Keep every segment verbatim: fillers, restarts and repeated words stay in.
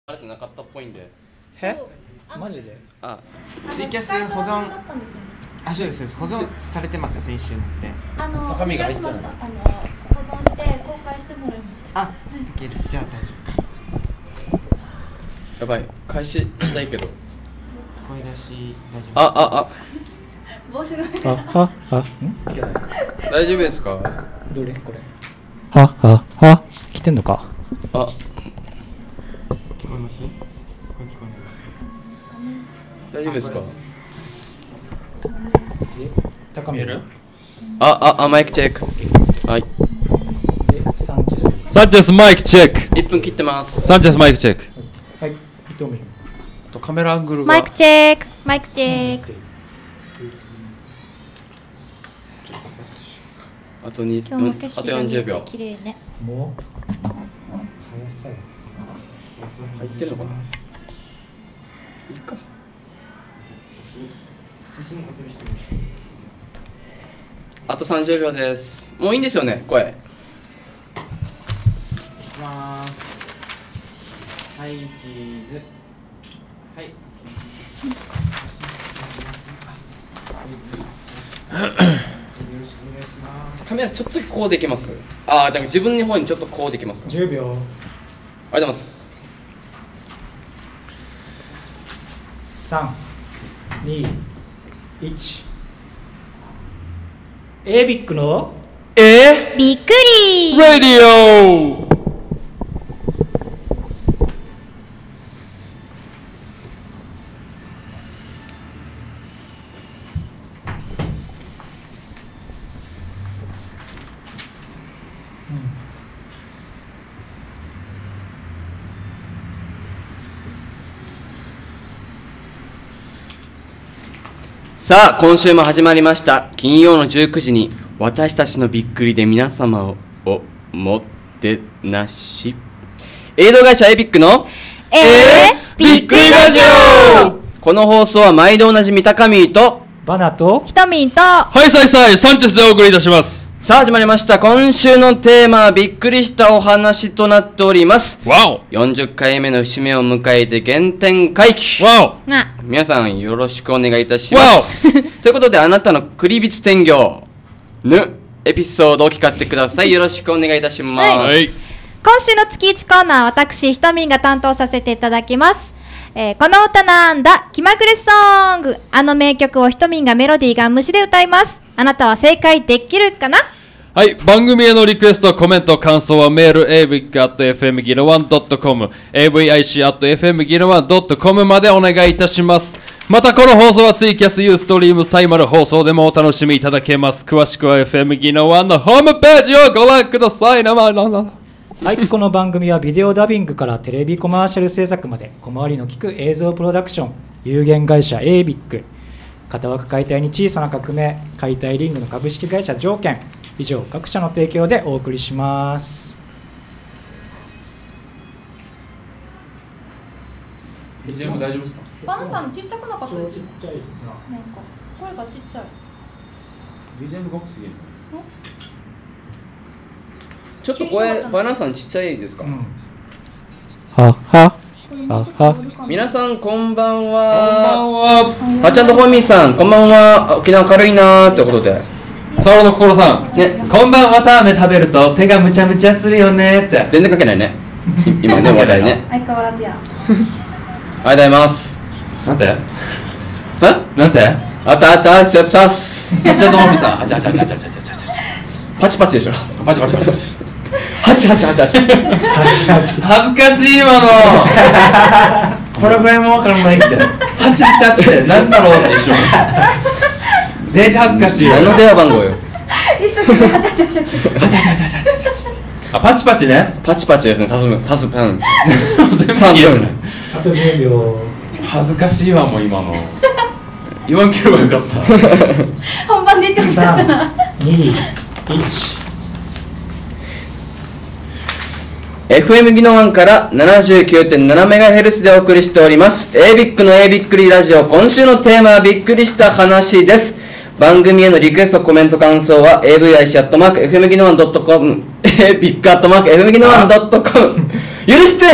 あれてなかったっぽいんで。 え？マジで？ あ、 ツイキャス保存。あ、そうです。保存されてますよ、先週のって。 あの、 高みが入ってる。 お願いしました。あの、保存して公開してもらいました。 あ、いける。じゃあ大丈夫か。 やばい、開始したいけど。 声出し大丈夫です。 あ、あ、あ。 帽子の上はははん？ 大丈夫ですか？ どれこれ？ははは来てんのか？ あ、 聞こえます？声聞こえます大丈夫ですか？ 高見る？ あ、あ、あ、マイクチェック。はい。 サンチェス。 サンチェスマイクチェック。 いっぷん切ってます。 サンチェスマイクチェック。 はい。伊藤美とカメラアングルが。 マイクチェック。マイクチェック。 あとに、 今日の景あと色がよんじゅうびょう。 綺麗ね。 もう早さよ。 入ってるのかな。いいか。あとさんじゅうびょうです。もういいんですよね、声。 いきまーす。はい、チーズ。はい。 カメラちょっとこうできます。ああ、じゃあ自分の方にちょっとこうできますか。 じゅうびょう。 ありがとうございます。 さん、に、いち。エービックのえびっくりー、ラディオ。さあ、今週も始まりました。金曜のじゅうくじに私たちのびっくりで皆様をおもてなし。映像会社エピックのえー、 びっくりラジオ。この放送は毎度おなじみ高見とバナとひとみんとはい、さいさい、サンチェスでお送りいたします。 さあ始まりました。今週のテーマはびっくりしたお話となっております。 わおよんじゅっかいめの節目を迎えて原点回帰。 わあ皆さんよろしくお願いいたしますということで、あなたのクリビツ天魚ぬエピソードを聞かせてください。よろしくお願いいたします。 おはい。 今週の月いちコーナー、私ひとみんが担当させていただきます。えー、この歌なんだ気まぐれソング。あの名曲をひとみんがメロディーが虫で歌います。あなたは正解できるかな？ はい、番組へのリクエスト、コメント、感想はメール エービックアットエフエムギノワンドットコム エーブイアイシーアットエフエムギノワンドットコム までお願いいたします。またこの放送はツイキャスユーストリームサイマル放送でもお楽しみいただけます。詳しくは エフエムギノワンのホームページをご覧ください。生々 はい、この番組はビデオダビングからテレビコマーシャル制作まで小回りの利く映像プロダクション有限会社 エービック、 片枠解体に小さな革命解体リングの株式会社条件、以上各社の提供でお送りします。 ビージーエム 大丈夫ですか？ バナさんちっちゃくなかったですか？ ちっちゃいな。 なんか声がちっちゃい。 ビージーエム ボックスちょっと声バナさんちっちゃいですか？ うん、はははは。 皆さんこんばんこんばんは。 は。 あっちゃんとホーミーさんこんばんは。沖縄軽いなーってことでサオの心さん、 ね、 こんばんは。ターメ食べると手がむちゃむちゃするよねって。 全然かけないね今ね話題ね。 相変わらずや。 ありがとうございます。 なんてえなんてあったあったあったさすあっちゃんともみさん、あちゃあちゃあちゃあちゃあちゃあちゃパチパチでしょ。 パチパチパチパチ。 ハチハチハチハチはちはち。 恥ずかしい今のこれぐらいもわからないって。ハチハチハチってなんだろうって一緒デージ恥ずかしい。 何の電話番号よ。 一生懸命はちゃちゃちゃちゃ。 ハチハチハチハチハチハチ。あ、パチパチね。 パチパチですね。さす分さす分さんぶん。 あとじゅうびょう。 恥ずかしいわもう今の。言わんければよかった。 本番で言ってほしかったな。 さん、に、いち。 エフエム ギノワンから ななじゅうきゅうてんななメガヘルツ でお送りしております エービック の エービックリラジオ。今週のテーマはびっくりした話です。番組へのリクエスト、コメント、感想は エーブイアイシーアットマークエフエムギノワンドットコム エービックアットマークエフエムギノワンドットコム 許して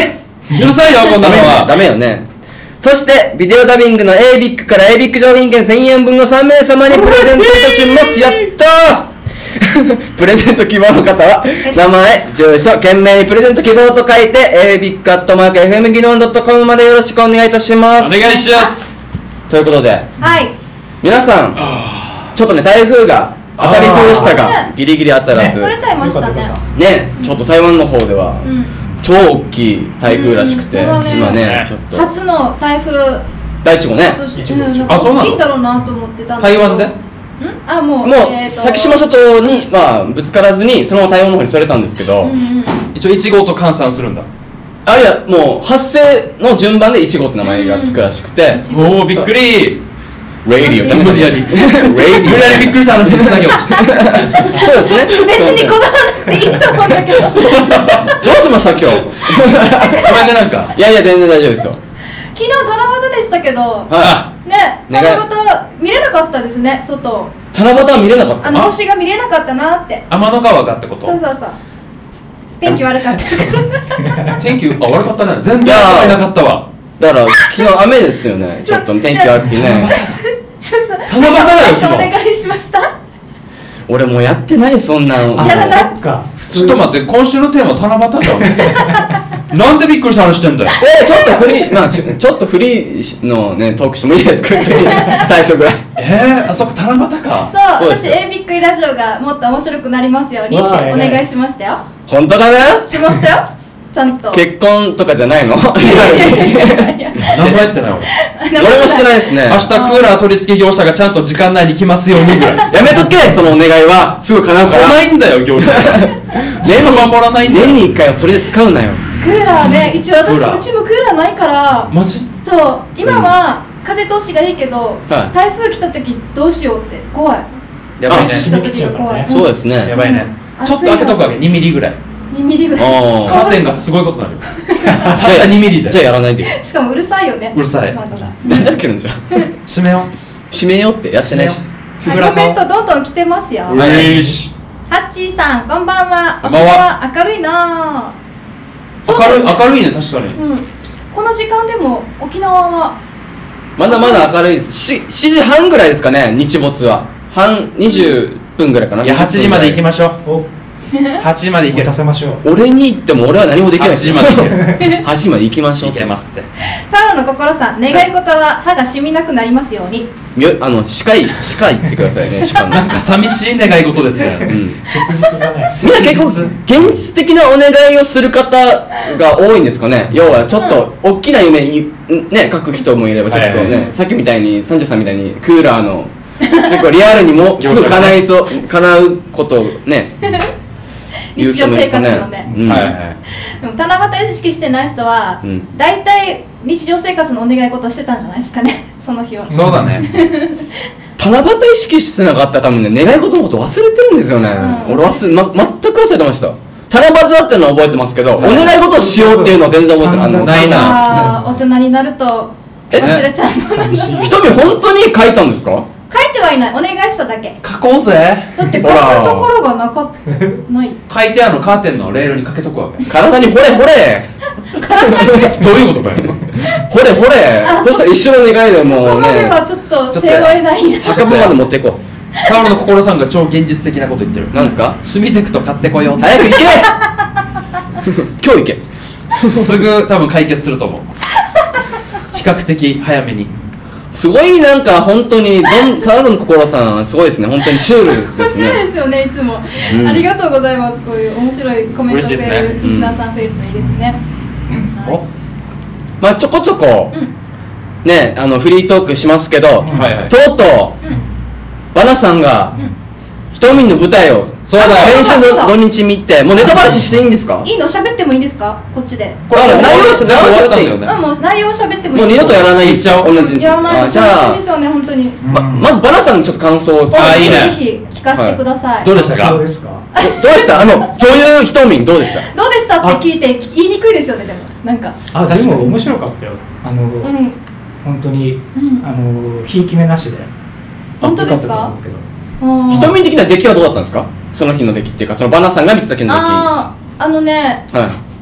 うるさいよこんなのは。 ダメよね。そしてビデオダビングの エービック から エービック 商品券せんえん分のさんめいさまにプレゼントいたします。やったープレゼント希望の方は名前、住所、懸命にプレゼント希望と書いて エービック アットマーク エフエム ギノン ドットコム までよろしくお願いいたします。 お願いします。 ということではい皆さんちょっとね台風が当たりそうでしたがギリギリ当たらずそれちゃいましたね。 ね、ちょっと台湾の方ではうん超大きい台風らしくて、 うんうん今ねちょっと初の台風第一号ね今年一号うんなんかあそうなの大きいんだろうなと思ってたんだけど台湾でんあもうもうえーと先島諸島にまあぶつからずにそのまま台湾の方にそれたんですけど、 うんうん一応いち号と換算するんだ。 あるいはもう発生の順番でいち号って名前がつくらしくて、 おおびっくり。 レイディオ無理やりレイディ無理やりびっくりした話につなげようとして。 オそうですね。 別にこだわらなくていいと思うんだけどどうしました今日ごめんねなんか。 いやいや全然大丈夫ですよ。 昨日七夕でしたけどはね願い七夕見れなかったですね外い七夕は見れなかったあの星が見れなかったなって天の川がってこと。 そうそうそう天気悪かった天気あ悪かったね。全然悪いなかったわ。 だから昨日雨ですよねちょっと天気悪くてね七夕だよ昨日。 お願いしました俺もうやってないそんなんあやらないそっかちょっと待って今週のテーマ七夕じゃん。なんでびっくりした話してんだよ。 えー、ちょっとフリーまあちょちょっとフリーのねトークしてもいいですか最初ぐらいえー、あそこ七夕か。 そう私そうですよエービック ラジオがもっと面白くなりますようにってわあお願いしましたよ本当かねしましたよちゃんと結婚とかじゃないのいやいやいやいや何もやってない俺。 俺もしてないですね明日クーラー取り付け業者がちゃんと時間内に来ますようにぐらい。 やめとけそのお願いはすぐ叶う来からないんだよ業者。全部守らないんだよ。 年にいっかいはそれで使うなよクーラーね一応私クーラーうちもクーラーないからマジ。 そう今は風通しがいいけど、 はい台風来た時どうしようって怖いやばいね。 来た時が怖い、 そうですねやばいね。ちょっと開けとくわけにミリぐらい。 にミリぐらいあカーテンがすごいことになるよ。たったにミリで。 じゃあやらないでよしかもうるさいよねうるさい窓がなんで開けるんじゃん閉めよ閉めようってやってないしう。 はい、コメントどんどん来てますよ。 うえーし。 ハッチーさん、こんばんは。 こんばんは沖縄明るいなぁ。 明るい明い。 るいね確かに。 うん。この時間でも沖縄はまだまだ明るいですししちじはんぐらいですかね日没は半にじゅっぷんぐらいかないやはちじまで行きましょう。 おはちじまで行ける持た。せましょう俺に行っても俺は何もできないはちじまで行ける。 はちじまで行きましょう行けますって。 サウナの心さん、願い事は歯が染みなくなりますように。 みょあの歯科医歯科医ってくださいね歯科のなんか寂しい願い事ですうね。 ん切実だねみんな結構現実的なお願いをする方が多いんですかね要はちょっと大きな夢いね書く人もいればちょっとね、 はいはいはいさっきみたいにサンジャさんみたいにクーラーの結構リアルにもすぐ叶いそう叶うことをね日常生活のね。 うんはいはい。 でも七夕意識してない人は、 うん大体日常生活のお願い事してたんじゃないですかね。その日は。 そうだね。 七夕意識してなかったら多分ね願い事のこと忘れてるんですよね、 うん俺忘れ、ま、全く忘れてました七夕だっていうのは覚えてますけど、お願い事をしようっていうのは全然覚えてないあのないなあー大人になると忘れちゃいます。 寂しい瞳本当に書いたんですか書いてはいない。お願いしただけ。 書こうぜ。 だって書くほらところがなかっない。 書いてあのカーテンのレールにかけとくわけ。 体にほれほれどういうことかよ。 ほれほれあそしたら一緒の願いでこもうこまでねはちょっとちょっと背負えないな。 墓場まで持っていこサウルの心さんが超現実的なこと言ってる。 う何ですかシミテクト買ってこよう。 早く行け今日行けすぐ多分解決すると思う。比較的早めに。 すごいなんか本当にどんサウルの心さんすごいですね本当にシュール面ですね白いですよね、いつも、 うんありがとうございます。こういう面白いコメントくれ嬉しいですねるリスナーさん増えるといいですね。 おまあちょこちょこうんねあのフリートークしますけどはいはい。 とうとうバナさんがひとみんの舞台をそうだよ先週の土日見てもうネタバラシしていいんですかいいの喋ってもいいですか、こっちで。 これあ内容全部終わったんだよね。 あ、もう内容喋ってもいい。 もう二度とやらない言っちゃおう同じやらないとあじゃあ楽しいですよね、本当に。 ままずバナさんのちょっと感想をどあいいねぜひ聞かせてください。 どうでしたかそうですかどうでしたあの女優ひとみんどうでしたどうでしたって聞いて言いにくいですよね、でもなんか。 あで確かにも面白かったよあの、 うん。 本当にうんあのひいき目なしで本当ですかよったと思うけどうんひとみん的な出来はどうだったんですかその日の出来っていうかそのバナさんが見てた時の出来はああ、あのね、 い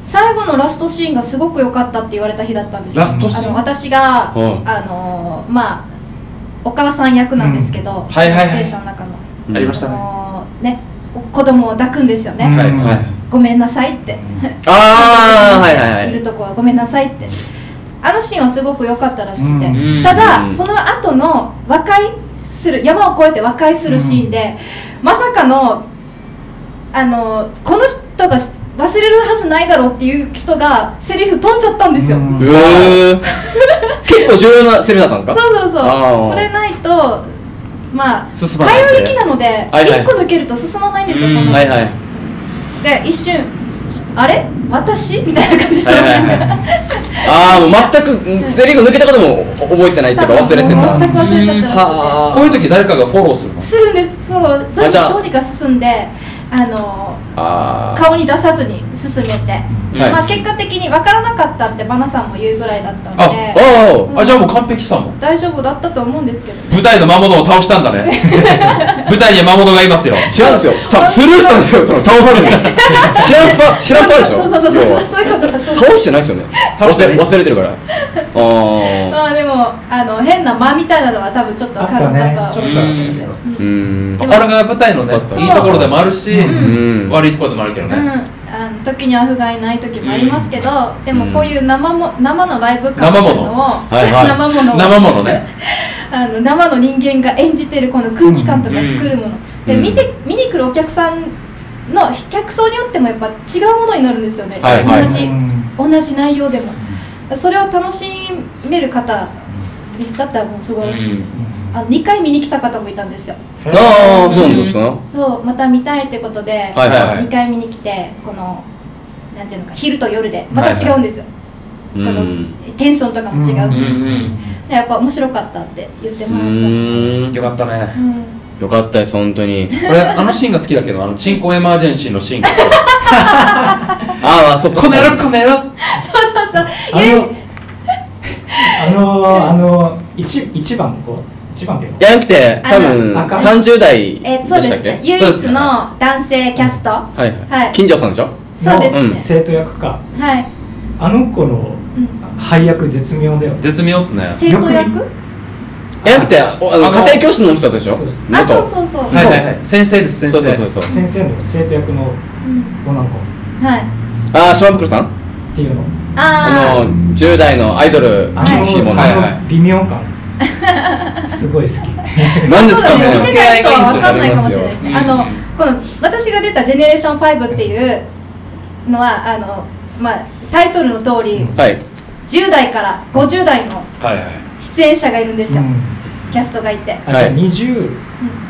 最後のラストシーンがすごく良かったって言われた日だったんですよ。 ラストシーンあの私が、 うんあのまあお母さん役なんですけど、 んはいはいはい聖書の中の、 ありましたね。 あのね、子供を抱くんですよね、 うんはいはい。 ごめんなさいってああはいはいはいいるとこはごめんなさいって、あのシーンはすごく良かったらしくて、 うんただ、 うんその後の和解する山を越えて和解するシーンで、まさかのあのこの人が忘れるはずないだろうっていう人がセリフ飛んじゃったんですよ、 うんうー結構重要なセリフだったんですか？ そうそうそう、 あーこれないとまあ進まない会話的なのではいはいいっこ抜けると進まないんですよ、 うんこのはいはいで一瞬しあれ私みたいな感じの、 はいはいはいああもう全くセリフ抜けたことも覚えてないっていうか忘れてた。 全く忘れちゃったらしくてはこういう時誰かがフォローするの？ するんですフォローどうにあじゃあどうにか進んであのあー顔に出さずに進めて、 はいまあ、結果的に分からなかったってバナさんも言うぐらいだったのでおーあ、じゃあもう完璧さも。 大丈夫だったと思うんですけど舞台の魔物を倒したんだね。舞台には魔物がいますよ。 違うんですよたスルーしたんですよその倒さずに知らんぱ知らんぱでしょそうそうそうそう要はそういうことだそう倒してないですよね倒してない忘れ忘れてるからあーまあでもあの変な間みたいなのは多分ちょっと感じたとは思うんですけど、 うーんこれが舞台のね、 よかったいいところでもあるし、 うん悪いところでもあるけどうん、 ね。 あの時には不甲斐ない時もありますけど、でもこういう生も生のライブ感っていうのを生はいはい生ものを生ものね。 あの生の人間が演じてるこの空気感とか作るもの、でうん見て見に来るお客さんの客層によってもやっぱ違うものになるんですよね、 はいはい同じ同じ内容でもそれを楽しめる方でしたったらもうすごいです、 うんあのにかい見に来た方もいたんですよああそうなんですかそうまた見たいってことで、 はいはいはいにかい見に来てこのなんていうのか昼と夜でまた違うんですよ、 うこのんテンションとかも違うし、 うんうん。 でやっぱ面白かったって言ってうもらった、 ーんよかったね。 うんよかったです本当に俺あのシーンが好きだけど、あのチンコエマージェンシーのシーンが好き。 ああそっかこの野郎この野郎。 そうそうそうあいやのあのあの一一番の子一番っていうのじゃなくて多あ分のさんじゅう代でえそうですしたっけね唯一の男性キャストははいはい金城さんでしょそうですね、 うん生徒役かはい、 あの子のうん、 配役絶妙だよね絶妙っすね。 生徒役じゃなくておあのあの家庭教師の人でしょそうですあそう元そうそう、 はいはいはい。先生です先そう生。 そうそうそう先生の生徒役のうん、 女の子はいああ島袋さんっていうのああのじゅう代のアイドルあ厳しいもののあはいはいの微妙感すごい好き何ですかそうだね見ねてない人は分かんないかもしれないですねあのありますよこの私が出た「ジェネレーションファイブ」っていうのはあの、まあ、タイトルの通りはいじゅう代からごじゅう代のはいはい。 出演者がいるんですよ、 うんキャストがいてあじゃあはいにじゅう代の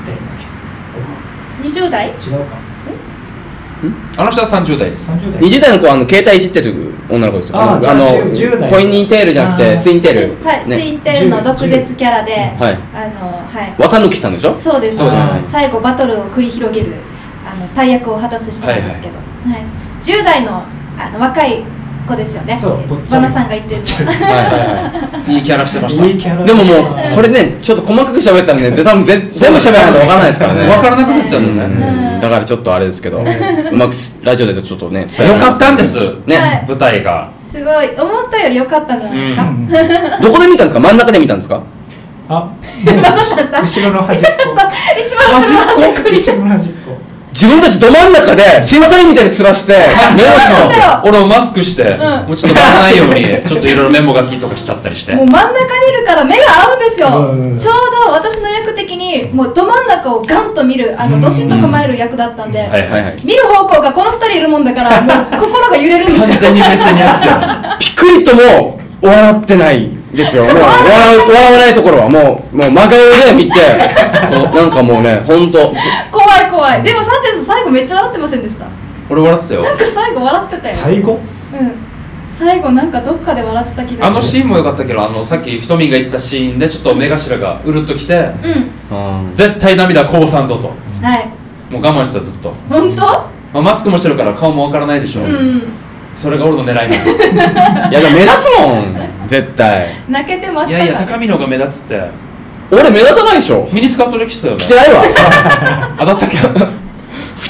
にじゅう代子違うかあの人はさんじゅう代です。 さんじゅう代にじゅう代の子はあの携帯いじってる女の子ですよあーじゃああのじゅう代ポインテールじゃなくてあーツインテールはい、ツインテールの毒舌キャラで、 はいあのはい綿貫さんでしょそうですそうですあの最後バトルを繰り広げるあの大役を果たす人なんですけど、はいじゅう代のあの若い子ですよねそうぽっちゃりバナさんが言ってるのははいはいはいいいキャラしてました。 いいキャラでももうこれねちょっと細かく喋ったらねで多分ぜ全部喋らないと分からないですからね分からなくなっちゃうんだようね。 んだからちょっとあれですけどうまくラジオでちょっとね伝えよかったんです。 ね、 はい舞台が。 すごい思ったより良かったんじゃないですか、 うんどこで見たんですか真ん中で見たんですかあバナさんさ後ろの端っこそう一番後ろの端っこに後ろの端っこ自分たちど真ん中で審査員みたいに面して目をしそうだよ俺もマスクして、 んもうちょっとバレないようにちょっといろいろメモ書きとかしちゃったりして。 もう真ん中にいるから目が合うんですよ、 うんちょうど私の役的にもうど真ん中をガンと見るあのどしっと構える役だったんで、 はいはいはい見る方向がこのふたりいるもんだからもう心が揺れるんですよ完全に目線にやってたよ。 ピクリとも笑ってないですよもう笑う笑わないところはもうもう真顔で見てこうなんかもうね本当怖い怖いでもサンチェス最後めっちゃ笑ってませんでした俺笑ってたよ。 なんか最後笑ってたよ最後うん最後なんかどっかで笑ってた気がするあのシーンも良かったけど、あのさっきひとみんが言ってたシーンでちょっと目頭がうるっときて、 うん絶対涙こぼさんぞと。 はいもう我慢したずっと。 本当まあ、マスクもしてるから顔もわからないでしょ。 うんそれが俺の狙いなんです。 いやでも目立つもん絶対泣けてまいしたかやいや高見の方が目立つって。 俺目立たないでしょミニスカートで来てたよね。 着てないわあだったっけ。 普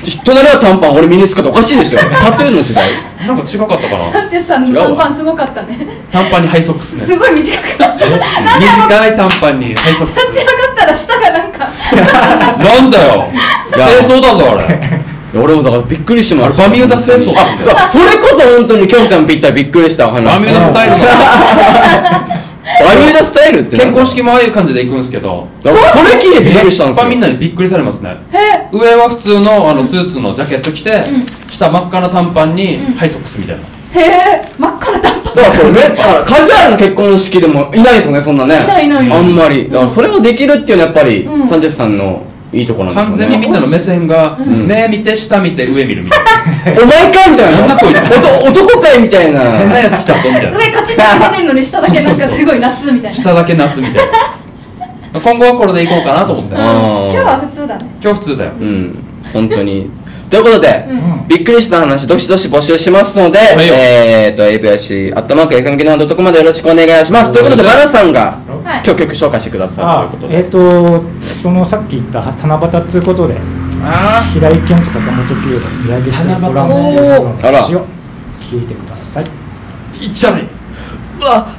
隣は短パン、俺ミニスカート、おかしいでしょ。タトゥーの時代。 なんか違かったかな。 サンチェスさんの短パンすごかったね。 短パンにハイソックスね。 すごい短くなった。 短い短パンにハイソックス。 立ち上がったら下がなんかなんだよ。清掃だぞあれ。 いや俺もだからびっくりしてます。 バミューダ清掃。 あ、それこそ本当に京丹ぴったりびっくりした話。 バミューダスタイル。 バミューダスタイルって結婚式もああいう感じで行くんですけど、 それ聞いてびっくりしたんですよ。 やっぱみんなにびっくりされますね。 へ上は普通のあのスーツのジャケット着て、下真っ赤な短パンにハイソックスみたいな。 えへえ真っ赤な短パンだからこれね、だからカジュアルな結婚式でもいないですよね、そんなね。 いないいないいないあんまり。だからそれをできるっていうのはやっぱり、 うんサンチェスさんのいいところなんですよね。 完全にみんなの目線がん目見て下見て上見るみたいな。 お前かいみたいな。 なんだこいつおと男かいみたいな。 変なやつ来たぞみたいな。 上カチッと決めてるのに下だけなんかすごい夏みたいな下だけ夏みたいな。今後はこれでいこうかなと思って。 あー今日は普通だね今日普通だよ。 うん、本当に。ということで、 うんびっくりした話、どしどし募集しますので、 いよえーと、エービーアイシー、アットマーク、エフエムギナードットコム までよろしくお願いします。ということで、ララさんが、 はい今日曲紹介してくださあるということで。 えっ、とそのさっき言った七夕っつうことであ平井堅と坂本九を見上げてご覧の七夕話を聞いてください。 あ、いっちゃないうわ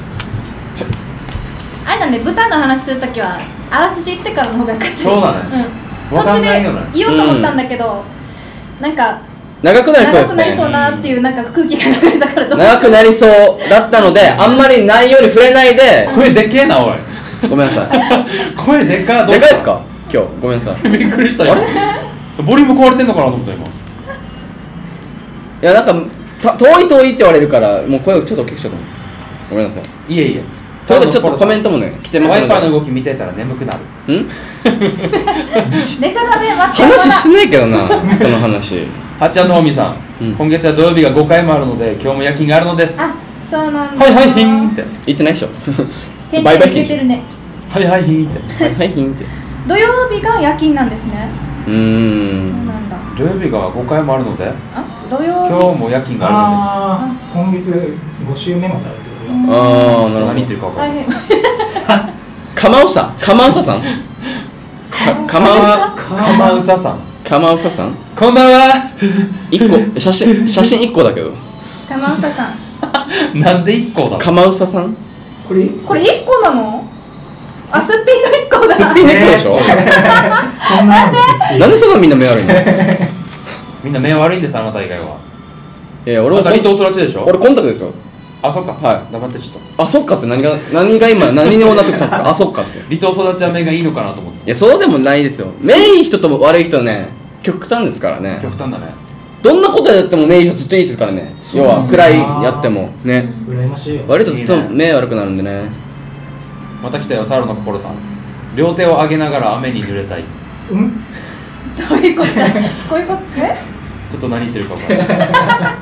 あれだね舞台の話するときはあらすじ言ってからの方がよかったそうだねうん、 わ途中でかんないよね言おうと思ったんだけど、なんか長くなりそうです長くなりそうね。 なっていうなんか空気が流れたからどうしよう長くなりそうだったので、あんまり内容に触れないで、 声でけえなおい。 ごめんなさい。 声でかどうでかいですか今日、ごめんなさい。いびっくりしたよ。ボリューム壊れてんのかなと思った今。 や、なんか、た遠い遠いって言われるから、もう声をちょっと大きくしちゃった。ごめんなさい。 いえいえ。 それでちょっとコメントもね、来てますワイので。 パーの動き見てたら眠くなる。 ん寝ちゃダメ待って話してないけどな、その話。 はっちゃんのほみさん、 うん今月は土曜日がごかいもあるので今日も夜勤があるのです。はあそうなんだいはいひんって。 言ってないでしょ。 天バイバイ気出てるねはいはいひんって。 はいはい、ヒンって。 土曜日が夜勤なんですねうー。 そうんなんだ土曜日がごかいもあるのであ土曜日今日も夜勤がああー今月ご週目まであるけどあー、 るのなるです。何言ってるか分か大んない。 変かまうさ、かまうささん。か、かまう、 かまうささん。 かまうささん。 こんばんは。 一個、写真、写真一個だけど。 かまうささんなんで一個だ。 かまうささん。 これこれいっこなのあすっぴんのいっこだすっぴんの一個でしょ。 こんなのなんでそんなみんな目悪いの。いみんな目悪いんですあなた以外は。 や、俺はあなた離島育ちでしょ。 俺コンタクトですよ。 あそっか。 はい黙ってちょっと。 あ、そっかって何が、何が今、何にもなってきたんですか。あ、そっかって。 離島育ちは目がいいのかなと思っていや、そうでもないですよ。目いい人と悪い人ね、極端ですからねた。。極端だね。 どんなことやっても目いい人ずっといいですからね。要は、暗いやってもね。 羨ましいよ。 悪いとずっと目悪くなるんでね。 また来たよサルの心さん。両手を上げながら雨に濡れたい。 うんどういうことじゃこういうことえちょっと何言ってるか分からない。ちょっ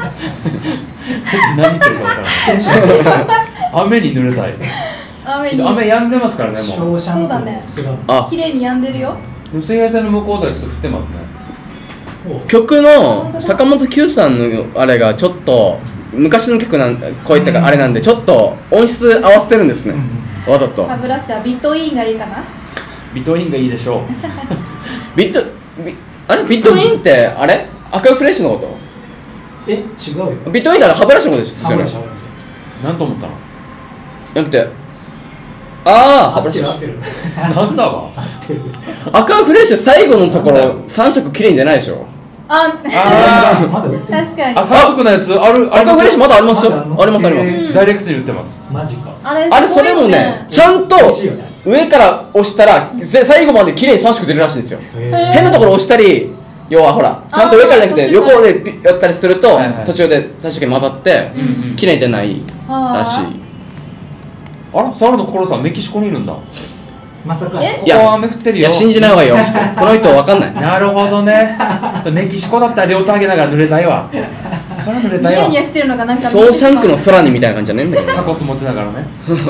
と何言ってるか分からない。 テンションが雨に濡れたい。 雨に雨止んでますからねもう。 シャンクのそうだね巣鴨あ、 綺麗に止んでるよ水平線の向こうではちょっと降ってますね。 曲の坂本九さんのあれがちょっと昔の曲なんこういったかあれなんでちょっと音質合わせてるんですね、わざと歯ブラシはビットインがいいかなビトインがいいでしょう。 ビットビあれビットインってあれ赤いフレッシュのこえ違うよ。 とビットインなら歯ブラシのことですよね歯ブラシ歯ブラなんと思ったの。 やめてああ歯シ。合ブラシってる合ってる。 なんだわ。 合ってる。 赤いフレッシュ最後のとこなんだろさん色綺麗に出ないでしょああまだ売ってる。 確かにあ、三色のやつあるあり赤いフレッシュまだありますよまだあるのありますあります、 へーダイレックスに売ってます。 マジか。 あれあれそれもねちゃんと美味しいよね上から押したらぜ最後まで綺麗にさん色出るらしいんですよへー変なところ押したり要はほらちゃんと上からじゃなくてあー途中横でピッやったりするとはいはい途中で確かに混ざってうんうん綺麗に出ないらしいあら、サルの心さんメキシコにいるんだ。こまさか。 えこは雨降ってるよ。 いや信じない方がいいよこの人わかんないなるほどね。メキシコだったら両手上げながら濡れたいわ。それは濡れたいわニヤニ。ヤしてるのがなんかソーシャンクの空にみたいな感じじゃねえんだけどタコス持ちながらね。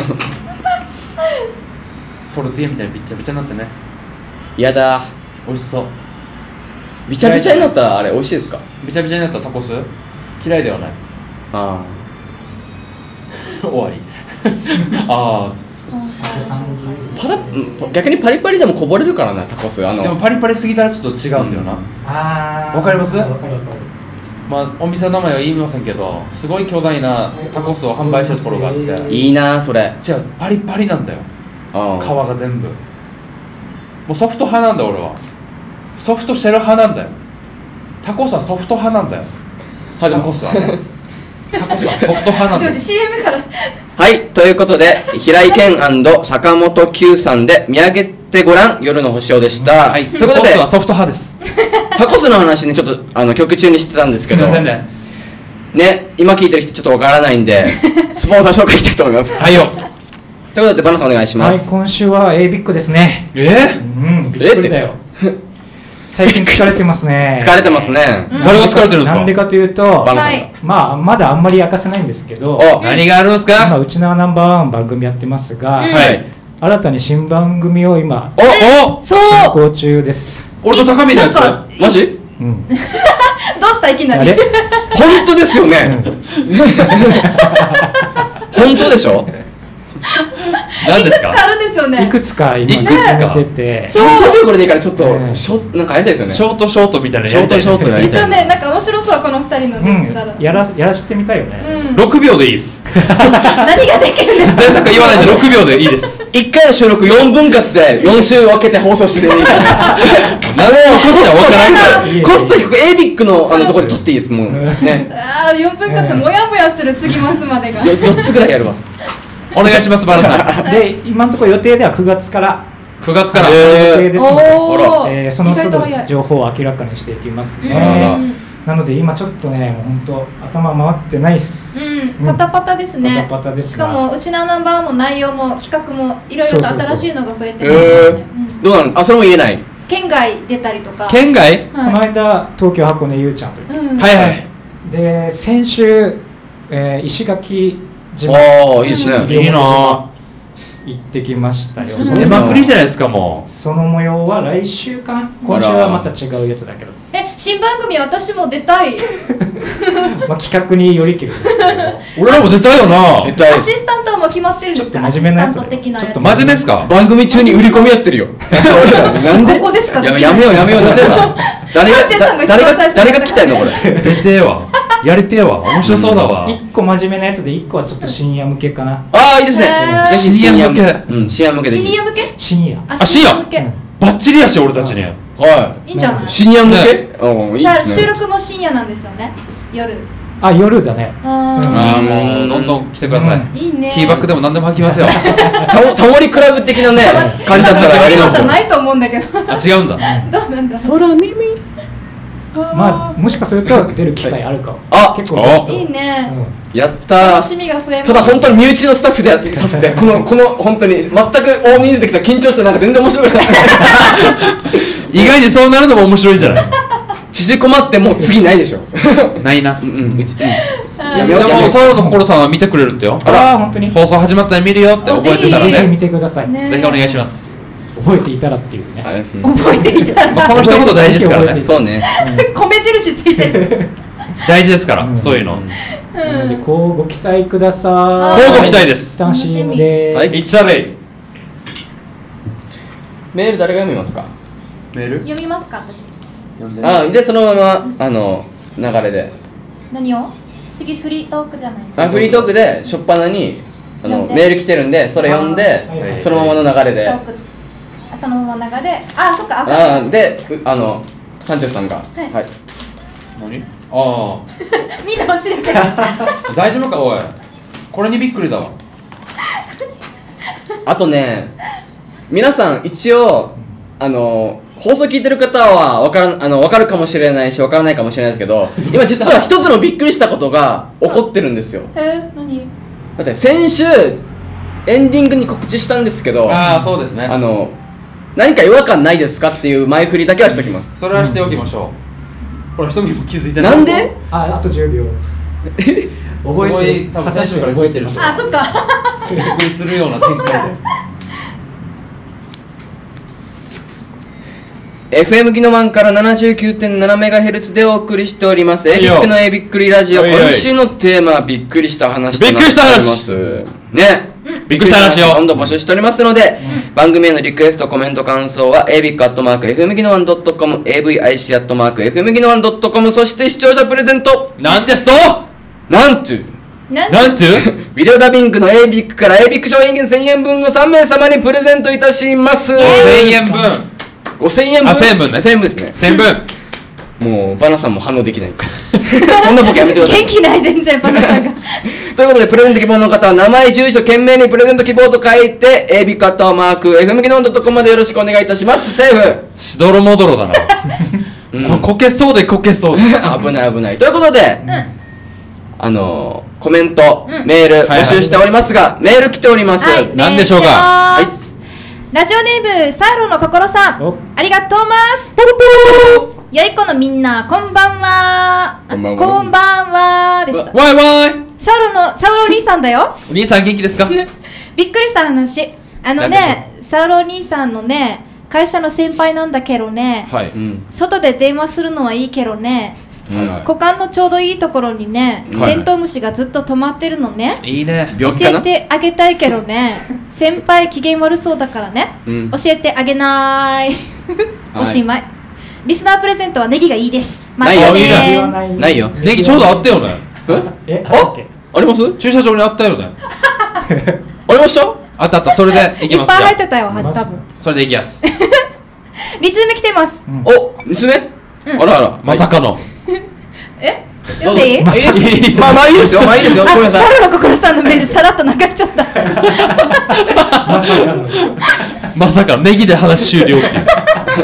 トルティーヤみたいにびっちゃびちゃになってね。 やだ美味しそう。 びちゃびちゃになったらあれ美味しいですかびちゃびちゃになったタコス嫌いではない。 あ終わり。ああ。 あパラうん逆にパリパリでもこぼれるからなタコスあのでもパリパリすぎたらちょっと違うんだよな、 あーわかりますわかるわかる。 まあお店の名前は言いませんけどすごい巨大なタコスを販売してるところがあって違ういいなそれパリパリなんだよあ皮が全部もうソフト派なんだ俺はソフトしてる派なんだよタコスはソフト派なんだよタコスはねタコスはソフト派なんでもですシーエム からはいということで平井堅坂本九さんで見上げてごらん夜の星をでした、 はいということでタコスはソフト派ですタコスの話ねちょっとあの曲中にしてたんですけどすいませんねね今聞いてる人ちょっとわからないんでスポンサー紹介したいと思いますはいよということでバナさんお願いしまはい、 す、 今週は A ビックですね。 えうん、びっくりだよ。最近疲れてますね。 疲れてますね、 誰が疲れてるんですかなんでかというと、 バナさん、 はいまあまだあんまり明かせないんですけど、 お何があるんです今かうちのナンバーワン番組やってますが、 うんはい新たに新番組を今おおそう進行中です。 俺と高見のやつなんかマジうん。 どうしたいきなりあれ？ 本当ですよね、本当でしょ何ですかあるんですよねいくつか今いくつか進めてて、 そうさんじゅうびょうこれでいいからちょっと、 うんしょなんかやりたいですよねショートショートみたいなのやりたいねショートショートやりたい一応ねなんか面白そうこの二人のうんできたら、 やらやらしてみたいよね。 うん、 ろくびょうでいいです何ができるんですか贅沢言わないでろくびょうでいいですいっかいの収録よんぶん割でよん週分けて放送していいから何もこっちは分からんからいいよコスト低く エービック のあのところで撮っていいですもんねああよんぷん割もやもやする次マスまでがよよっつぐらいやるわお願いしますバナさんで今のところ予定ではくがつからくがつからへ予定ですので、 おーえーその都度意外と早い情報を明らかにしていきますね。 うんあらなので今ちょっとね、もう本当頭回ってないっす。 うん、パタパタですね。 パタパタですしかがもうちのナンバーも内容も企画もいろいろと新しいのが増えてえますからね。 ー、 うんどうなのあそれも言えない県外出たりとか。 県外このはい。 間東京箱根ゆうちゃんという、 うんはいはいで先週、えー石垣島ああいいですね西表島いいな行ってきましたよ。 うんそ出まくりじゃゃないですかもその模様は来週かな。今週はまた違うやつだけど、 え、新番組私も出たい。 まあ企画によりけるんですけど。 う俺らも出たいよな絶対アシスタントも決まってるんですか。 ちょっと真面目なやつアシスタント的なやつ。 ちょっと真面目っすか番組中に売り込みやってるよなんでここでしかできないややめようやめようだって誰がサンチェスさんが一番誰が最初に誰が来たいのこれ出てえわやりてえわ面白そうだわ一個真面目なやつで一個はちょっと深夜向けかな。 ああいいですねへーぜひシニア向けうんシニア向けでシニア向け？ 深夜。 ああ深夜向け。 うんバッチリやし俺たちにはいいんじゃない？ シニア向けねうんいいじゃあですね収録も深夜なんですよね。夜。 あ、夜だね。 あうんああもうどんどん来てください、 うんいいね。 ティーバッグでも何でも履きますよタモタモリクラブ的なね感じだったらやりそうますよじゃないと思うんだけど。 あ違うんだどうなんだ。 空耳まあもしかすると出る機会あるかも。 あ結構ゲスト。 いいね。 うんやったー楽しみが増えます。 ただ本当に身内のスタッフでやってさせてこのこの本当に全く大人数で来たら緊張してなんか全然面白くない意外にそうなるのも面白いじゃない縮こまってもう次ないでしょないなうんうんうちうんうんやめでもようやめようサウの心さんは見てくれるってよあら本当に。 放送始まったら見るよって覚えてたらぜひ見ねてください。 ねぜひお願いします、 覚えていたらっていうね。 あれうん覚えていたまあ、こらの一言大事ですからねそうね米印ついてる。 大事ですから、 うんそういうのなのでこうご期待ください。 はい交互期待です一旦 シーエム ではいいっちゃれいメール誰が読みますかメール読みますか私。 あでそのままあの流れで何を？次フリートークじゃない。 あフリートークで初っ端にあの読んでメール来てるんでそれ読んであはいはいそのままの流れでトーク。あそのまま流れ。あそっか。 ああでうあのサンチェスさんがはいはい何あみんな忘れてる。 あ大丈夫かおいこれにびっくりだわあとね皆さん一応あの放送聞いてる方は分からんあの分かるかもしれないし分からないかもしれないですけど今実は一つのびっくりしたことが起こってるんですよえー、何？ だって先週エンディングに告知したんですけどああそうですねあの何か違和感ないですかっていう前振りだけはしておきますそれはしておきましょう、これ瞳も気づいてないなんでああとじゅうびょう。覚すごえてい多分最初から覚えてる人あそっか。 びっくりするような展開でエフエム ギノワンから ななじゅうきゅうてんななメガヘルツ でお送りしておりますいいよエビックのエビックリラジオおいおい今週のテーマはびっくりした話となっておりますねうんびっくりした話をどんどん募集しておりますので、番組へのリクエストコメント感想は エービックアットマークエフエムギノワンドットコム エーブイアイシーアットマークエフエムギノワンドットコム、そして視聴者プレゼントなんですとなんとなんなんちゅうビデオダビングの エービック から エービック 商品券せんえんぶんをさんめいさまにプレゼントいたします。 せんえんぶんごせんえんぶんあせんえんぶんねせんえんぶんですね。 せんぶんもうバナさんも反応できないそんなボケやめてください元気ない全然バナさんがということで、プレゼント希望の方は名前、住所、懸命にプレゼント希望と書いて エービックアットマークエフエムギノワンドットコム までよろしくお願いいたします。セーフしどろもどろだなうんこけそうでこけそうで危ない危ない。ということで、あのー、コメント、 うんメールはいはい募集しておりますが、メール来ております。 はい何でしょうかはいラジオネームサイロの心さんおありがとうますよい子のみんなこんばんはこんばんはこんばんはでしたわいわいサウロのサウロ兄さんだよお兄さん元気ですかびっくりした話あのねサウロ兄さんのね会社の先輩なんだけどね、 はいうん外で電話するのはいいけどねはいはい股間のちょうどいいところにね、 はいテントウムシがずっと止まってるのね、 いいね病気かな教えてあげたいけどね先輩機嫌悪そうだからね、 うん教えてあげなーいおしまい、リスナープレゼントはネギがいいですまたないよね言わないないよネギちょうどあったよねえあったっけあります駐車場にあったよねありましたあったあったそれでいきいっぱいますじゃ入ってたよはず多分それでいきますにつうめ来てますお娘あらあらまさかのえ読んでいいまあいいですまあまあいいですよまあいいですよごめんなさいサルの心さんのメールさらっと流しちゃったまさかのまさかネギで話終了っていう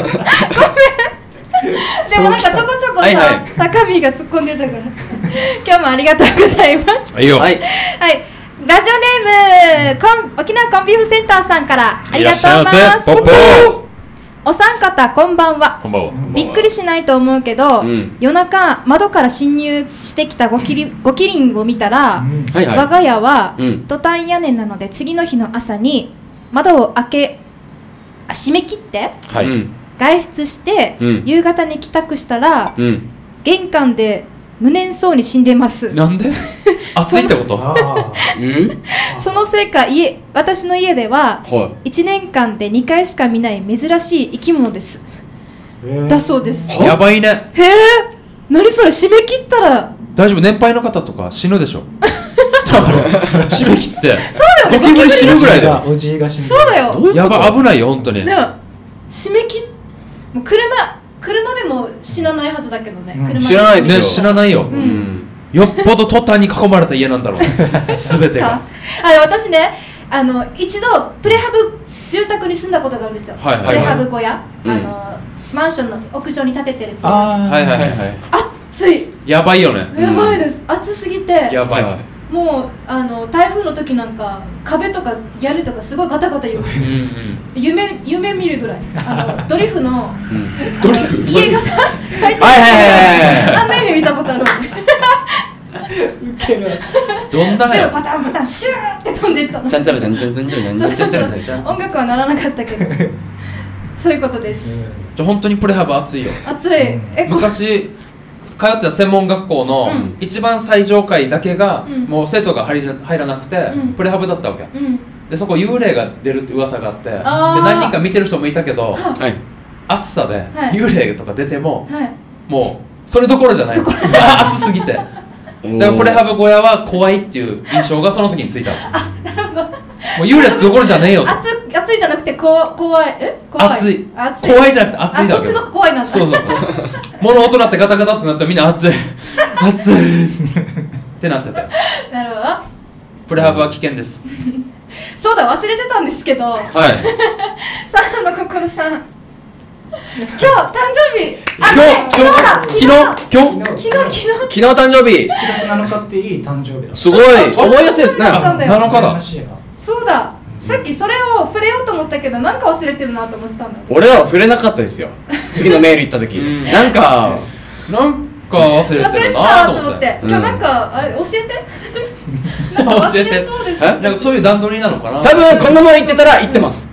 でもなんかちょこちょこさ、 はいはい高見が突っ込んでたから今日もありがとうございますはいよはいはいラジオネームコン沖縄コンビーフセンターさんからありがとうございますいらっしゃいませポッポお三方こんばんはこんばんはびっくりしないと思うけど、 うん夜中窓から侵入してきたゴキリゴキリンを見たら、 うんはいはい我が家は、 うんトタン屋根なので次の日の朝に窓を開けあ閉め切ってはいうん外出して、 うん夕方に帰宅したら、 うん玄関で無念そうに死んでますなんで暑いってことあうんそのせいか家私の家でははいちねんかんでにかいしか見ない珍しい生き物ですーだそうですやばいねへえ何それ締め切ったら大丈夫年配の方とか死ぬでしょだから締め切ってそうだよねゴキブリ死ぬぐらいだよおじいが死んでそうだよどういうことやば危ないよ本当にでも締め切っもう車車でも死なないはずだけどね、 うん車知らないですよね知らないよ、 ううんんよっぽどトタンに囲まれた家なんだろう全てがかあで私ねあの一度プレハブ住宅に住んだことがあるんですよ、 はいはいはいプレハブ小屋、 うんあのマンションの屋上に建ててるあーはいはいはいはいはい暑いやばいよねやばいです、暑すぎてやばい、 はいもうあの台風の時なんか壁とか屋根とかすごいガタガタ言ううんうん夢夢見るぐらいあのドリフのうんドリフ家がさ入ってるはいはいはいはいはいあんな夢見たことあるウケるどんな全部やパタンパタンシューって飛んでったのちゃんちゃらちゃんちゃんちゃんちゃんちゃそうそうんちゃんちゃそうんちゃん音楽はならなかったけどそういうことです、 じゃ本当にプレハブ暑いよ暑いえこ昔通ってた専門学校のうん一番最上階だけが、 うんもう生徒が入ら入らなくて、 うんプレハブだったわけうんでそこ幽霊が出るって噂があってであー何人か見てる人もいたけどはい暑さではい幽霊とか出ても、 はいもうそれどころじゃない暑すぎてだからプレハブ小屋は怖いっていう印象がその時についたのもう幽霊どころじゃねえよと暑暑いじゃなくてこ怖いえ怖い暑い暑怖いじゃなくて暑いだあそっちの方が怖いなんだそうそうそう物音鳴ってガタガタってなったらみんな暑い暑いってなっててなるほどプレハブは危険ですそうだ忘れてたんですけどはいサラの心さん今日誕生日あ今ね日今日昨日今日昨日昨日昨日誕生日しちがつなのかっていい誕生日だすごい覚えやすいですねそうなんだよなのかだ羨ましいなそうださっきそれを触れようと思ったけどなんか忘れてるなと思ってたんだ俺らは触れなかったですよ次のメール行った時うんなんかなんか忘れて忘れてるなたと思っと思ってて今日なんかあれ教えてなんか忘れそうですなんかそういう段取りなのかな多分このまま行ってたら行ってますうん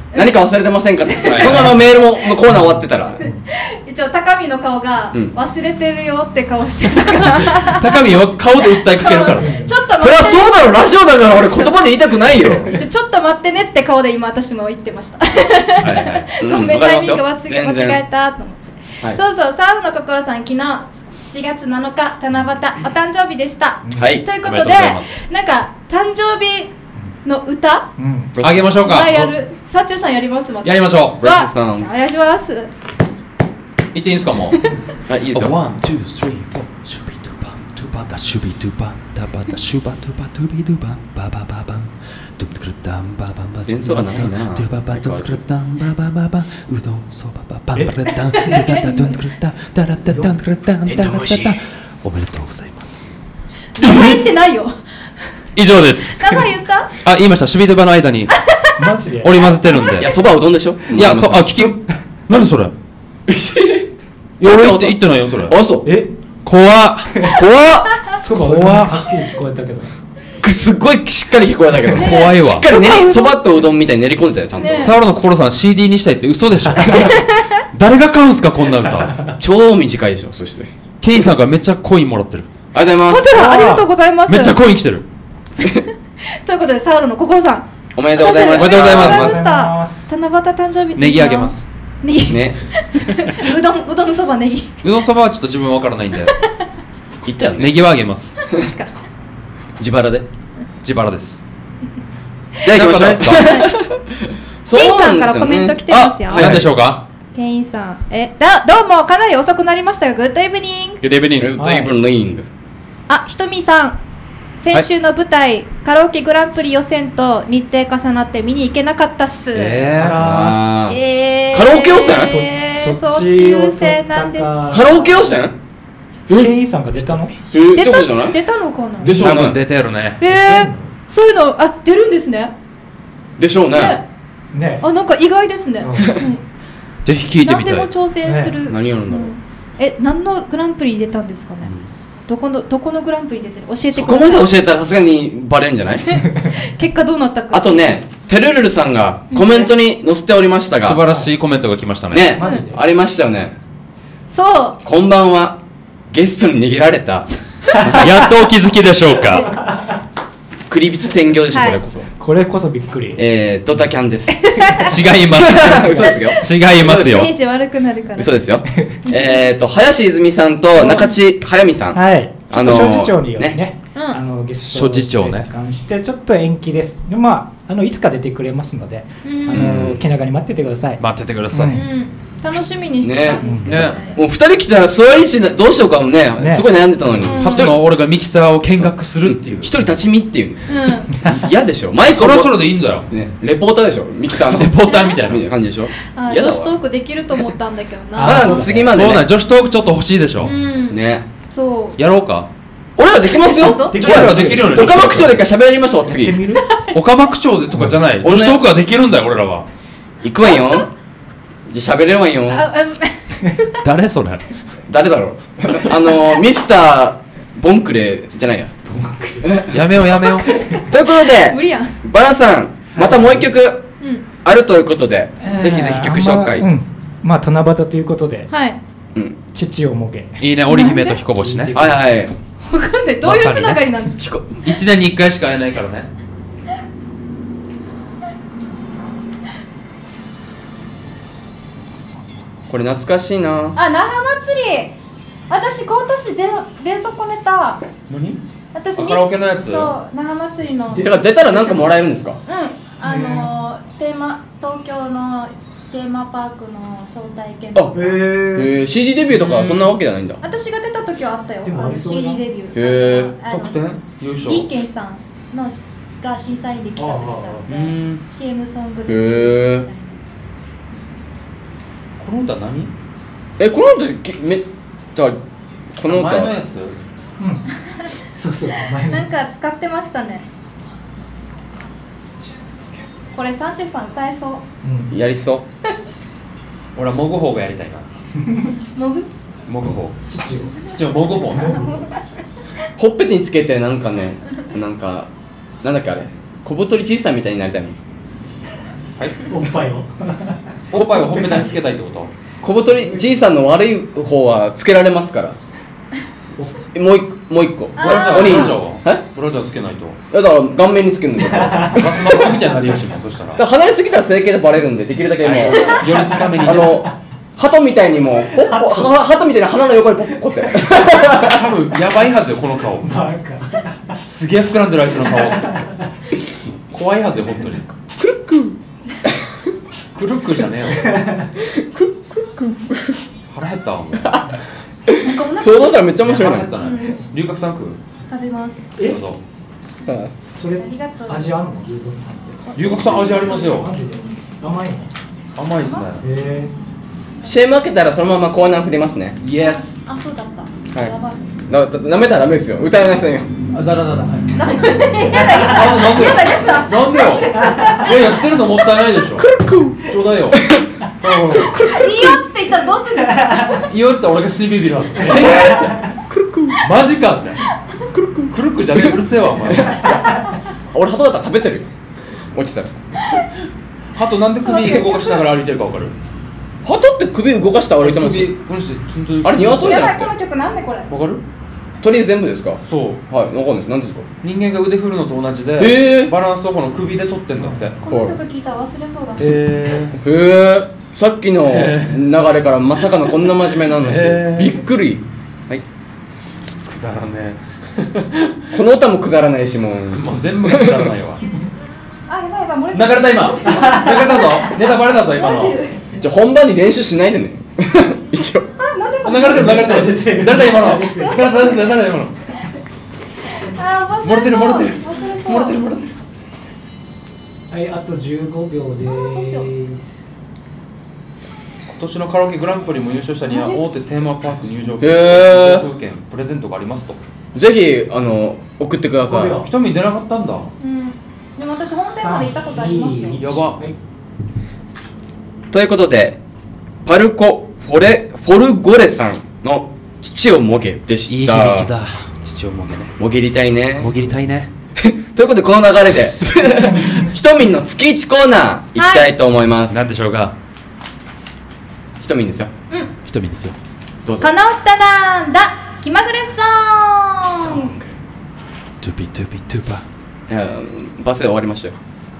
何か忘れてませんかって、 はいこのままメールももうコーナー終わってたら一応高見の顔がうん忘れてるよって顔してたから高見は顔で訴えかけるからちょっと待ってそれはそうだろ、ラジオだから俺言葉で言いたくないよちょちょっと待ってねって顔で今私も言ってましたはいはいうんごめん、タイミングわかり間違ますよ間違えたと思って、 はいそうそう、サウの心さん、昨日しちがつなのか七夕お誕生日でした、 はいということでおめでとうございますなんか誕生日の歌うんあげましょうかはやる、サチュさんやりますまたやりましょうブラスさんわじゃあお願いします言っていいですかもうはい、いいですよ。 One, two, three, four. Shooby doo ba, doo ba da shooby doo ba, da ba da shooba doo ba dooby doo ba, ba ba ba bam. Dum dum dum ba ba ba 前奏がないな doo ba ba dum dum dum ba ba ba ba. うどんそばばばばらだん、doo da da dum dum da da da da dum dum da da da da. おめでとうございます。 名前言ってないよ以上です名前言ったあ、言いました。シュビドゥバの間にマジで織り交ぜてるんでいや、そばうどんでしょ。 いや、そ、あ、聞き何それいや、俺言って言ってないよ、それあ、そう。 え怖っ怖っそば怖っはっきり聞こえたけどすっごいしっかり聞こえたけど。 怖いわしっかり練り、そばとうどんみたいに練り込んでたよ、ちゃんと。 ねサウロの心さん シーディー にしたいって嘘でしょ誰が買うんすか、こんな歌超短いでしょ、そして。 ケインさんからめっちゃコインもらってるありがとうございます。 こちらありがとうございますめっちゃコイン来てるということでサウロの心さんおめでとうございます。 おめでとうございますありがとうございました七夕誕生日ってネギあげますネギ、 ね。 うどんうどんそばネギうどんそばはちょっと自分わからないんで言ったよね。 ネギはあげます確か自腹で。 自腹ですじゃあ行きましょう。 なんかないですかそうケインさんからなんですよねコメント来てますよあはい何でしょうかケインさんえだどうもかなり遅くなりましたがグッドイブニング Good evening グッドイブニング。 あひとみさん先週の舞台、カラオケグランプリ予選と日程重なって見に行けなかったっすえーあーえーカラオケ予選えーそそっそっちをち優先なんです取ったカラオケ予選ケインさんが出たのえー出どこじゃないた出たのかなでしょうね。 多分出てるねえー、そういうのあ出るんですねでしょうね。 ねねあなんか意外ですね、 うんうんぜひ聞いてみたい何でも挑戦する、 ね何やるんだろうえ何のグランプリに出たんですかね、どこのどこのグランプリに出てる教えてそくださいこまで教えたらさすがにバレるんじゃない結果どうなったかあとね、てるるるさんがコメントに載せておりましたが、 素晴らしいコメントが来ましたねねマジで、 ありましたよね。 そうこんばんは。ゲストに逃げられたやっとお気づきでしょうかクリビツ天魚でしょ、 はいこれこそ。 これこそびっくりえー、ドタキャンです。 違います嘘ですよ。 違いますよイメージ悪くなるから嘘ですよ。えーと、林泉さんと中地早見さん。 はいちょっとあのー諸事情によりねねうんあのゲスト諸事情ねに関してちょっと延期ですでまああのいつか出てくれますので、 うんあの気長に待っててください待っててください、 うんうん楽しみにしてたんですけどねねもう二人来たら座り位置などうしようかもね、 ねすごい悩んでたのに。 うん初の俺がミキサーを見学するっていう一人立ち見っていう。 うん嫌でしょ。マイクそれはそれでいいんだよね、レポーターでしょ。ミキサーの。 レポーターみたいなみたいな感じでしょ。 あ嫌だわ。 女子トークできると思ったんだけどなあまだ次までそうだね。 女子トークちょっと欲しいでしょ、 うんね。 そうやろうか俺らできますよ。 でき俺らできるようにドカマ口調で一回喋りましょう、次やって。みる岡間区長でとかじゃない、 俺ね女子トークはできるんだよ俺らは行くわよ。じゃあ喋れるわよ。 ああ誰それ誰だろう。あの、ミスターボンクレじゃないや。 やめようやめようということで、 無理やんバラさん、またもう一曲うんあるということで、ぜひぜひ曲紹介。 まあうんまあ七夕ということではいうん。 父をもげいいね織姫と彦星ねはいはい。 わかんないどういうつながりなんですか、 聞こ一年に一回しか会えないからねこれ懐かしいな。 あ那覇祭り私今年で冷蔵庫ネタ何私ミスあカラオケのやつそう那覇祭りのだから出たらなんかもらえるんですか。 うんあのーテーマ東京のテーマパークの招待券あへええー、シーディー デビューとかそんなわけじゃないんだ。 私が出た時はあったよでもあのありそうなシーディー デビューへーあの得点優勝リンケンさんのが審査員で来たみたいなのうでん。 シーエム ソングでへーこの歌何え、この歌きめだからこの歌前のやつうんそうそう前のなんか使ってましたねこれサンチェスさん歌えそううんやりそう。 俺はモグ方がやりたいなもぐモグ方父を父はモグ方ねほっぺにつけてなんかね、なんかなんだっけあれ、小太りじいさんみたいになりたいの。 はいおっぱいをおっぱいをほっぺたにつけたいってこと？ 小太りじいさんの悪い方はつけられますから。もう一個もう一個。 ブラジャーお兄ブラジャーははい。 ブラジャーつけないといやだから顔面につけるんだから。 ガスマスクみたいになりやすいもんそしたらだから離れすぎたら整形でバレるんで、できるだけもうより近めにねあの鳩みたいにもうポッポは鳩みたいな鼻の横にポッポコって。 多分やばいはずよこの顔バカすげえ膨らんでるあいつの顔怖いはずよ本当にクルッククルックじゃねえよ腹減ったわもう想像したらめっちゃ面白いな。 腹減ったね龍角散食う食べます。 えどうぞはいそれありがとう味あるの龍角散って龍角散味ありますよマジで甘いの甘いっすねへえシェーム開けたらそのままコーナー振りますね。 イエスあ、そうだった。 はいやばい。 だだ舐めたらダメですよ。歌えないですよ。 あだらだらはいダメだ。やだやあなんでよだやだ。 なんでよいやいや捨てるのもったいないでしょちょうだいよいいよって言ったらどうするんですか。 いいよって言ったら俺が死にビビるはずマジかってクルッククルックじゃねえうるせえわお前俺鳩だったら食べてるよ。落ちたら。 鳩なんで首動かしながら歩いてるかわかる鳩って首動かして歩いてますよ。 首この人ツンツンあれ鶏やばい、 じゃなくてこの曲なんでこれ。 わかる鳥全部ですか。 そうはい、わかんないです。何ですか。 人間が腕振るのと同じで、 へーバランスをこの首で取ってんだってこの曲聞いたら忘れそうだ。 へへえ。さっきの流れからまさかのこんな真面目な話。 へーびっくり。はい。 くだらねこの歌もくだらないしもう。 えもう全部がくだらないわあ、やばいやばい、漏れて流れた今流れたぞネタバレだぞ今の流れてるじゃあ本番に練習しないでね。一応。 あ、なんでこれ。 流れてる流れてる誰だ今の誰だ誰だ誰だ今のあ、忘漏れてる漏れてる忘れそう。 漏れてる漏れてるはいあとじゅうごびょうでどうしようーす今年のカラオケグランプリも優勝したには大手テーマパーク入場券へー航空券プレゼントがありますとぜひあの送ってください。 ごびょ瞳出なかったんだうん。でも私本線まで行ったことありますよ。 やばはいということで、パルコ・フォレフォルゴレさんの父をもげでした。 だ父をもげねもぎりたいね。 もぎりたいねということで、この流れで、ひとみんの月一コーナー行きたいと思います。 なんでしょうかひとみんですよ。 うん。 瞳ですよどうぞ。 この歌なんだ。気まぐれソング。 トゥピトゥピトゥパいやバスで終わりましたよ。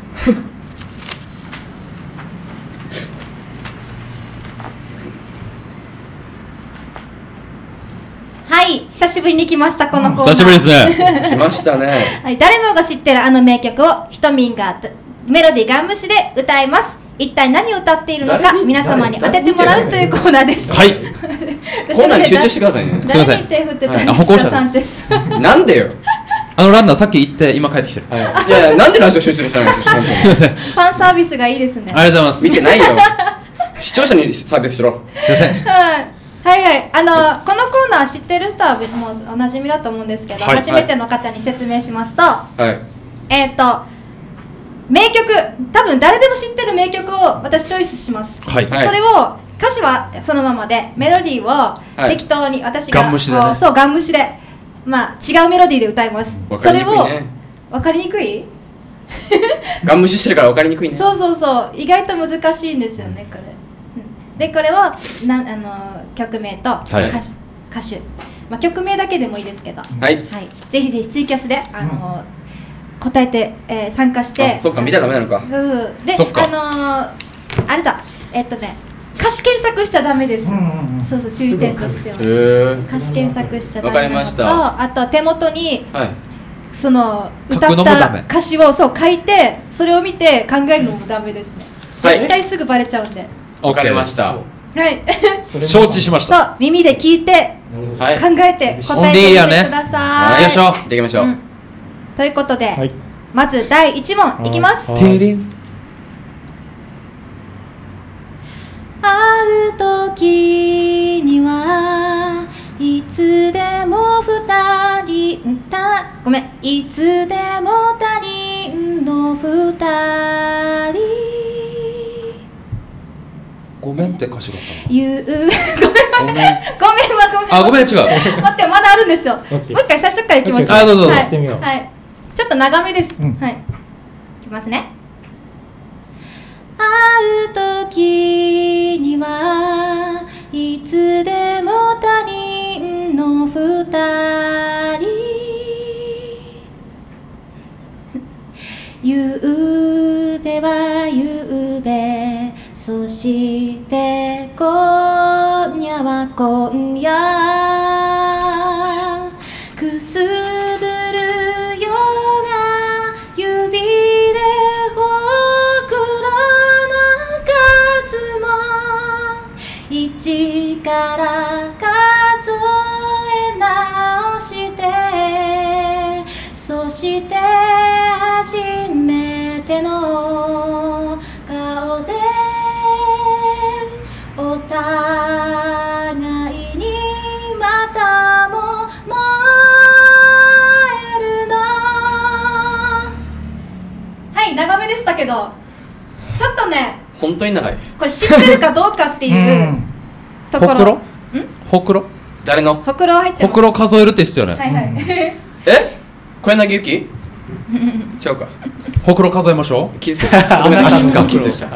はい、久しぶりに来ましたこのコーナー。 久しぶりですね来ましたね。 はい、誰もが知ってるあの名曲をひとみんがメロディーガン無視で歌います。一体何を歌っているのか誰に皆様に当ててもらうというコーナーです。 はいコーナーに集中してくださいね。 すいません誰に手振ってたんはいですか、 あ歩行者ですサンチェス。 なんでよ。 あのランナーさっき行って今帰ってきてるはい、いやいや、なんでラジオ集中したんですか。 すいませんありファンサービスがいいですね。 がとうございます見てないよ。視聴者にサービスしろ。 すいませんはいはいはい、あのこのコーナー知ってる人はもうおなじみだと思うんですけど、 はい初めての方に説明しますと、 はい。 えっ、と名曲、多分誰でも知ってる名曲を私チョイスします。 はいはいそれを歌詞はそのままでメロディーをい適当に私がガン無視でねこうそうガン無視で、まあ、違うメロディーで歌います。 わかりにくいそれね。 を分かりにくいガン無視してるからわかりにくいね。 そうそうそう、意外と難しいんですよねこれ、うんでこれをなあの曲名と歌手、 はい歌手、まあ、曲名だけでもいいですけど、 はい。 はい、ぜひぜひツイキャスであの、答えて、えー参加してあ、そっか、見たらダメなのか。 そうそうでそっかあのー、あれだえっとね歌詞検索しちゃダメです、 うんうんうんそうそう注意点としてはへー。 歌詞検索しちゃダわかりメなのとましたあと手元にはい。 その書歌ったくのもダメ歌詞をそう書いてそれを見て考えるのもダメですね、 はい絶対すぐバレちゃうんでわかりました。 はいそれも承知しましそたう耳で聞いてなるほどはい。 考えて答えてみてください、 はいよいしょ行ってきましょう。 うんということで、 はいまずだいいち問いきます。 はいティリン会う時にはいつでも二人たごめんいつでも他人の二人ごめんって歌詞があった言うごめんなごめんごめんはごめんあごめん違う待ってまだあるんですよもう OK 一回最初からいきます OK あどうぞどうぞはいしてみようはいちょっと長めです、 うんはいいきますね会う時にはいつでも他人の二人ゆうべはゆうべそして今夜は今夜くすぶるような指でほくろの数も一から数え直してそして初めての顔でお互いにまたも燃えるの。はい、長めでしたけどちょっとね本当に長い。 これ知ってるかどうかっていうところ。 ほくろんほくろ誰の？ ほくろ入ってます。 ほくろ数えるって必要ね、 はいはい、 え？小柳ゆき？違うか。 ほくろ数えましょう。 キスです。ごめんなさい。キスか。キスでした。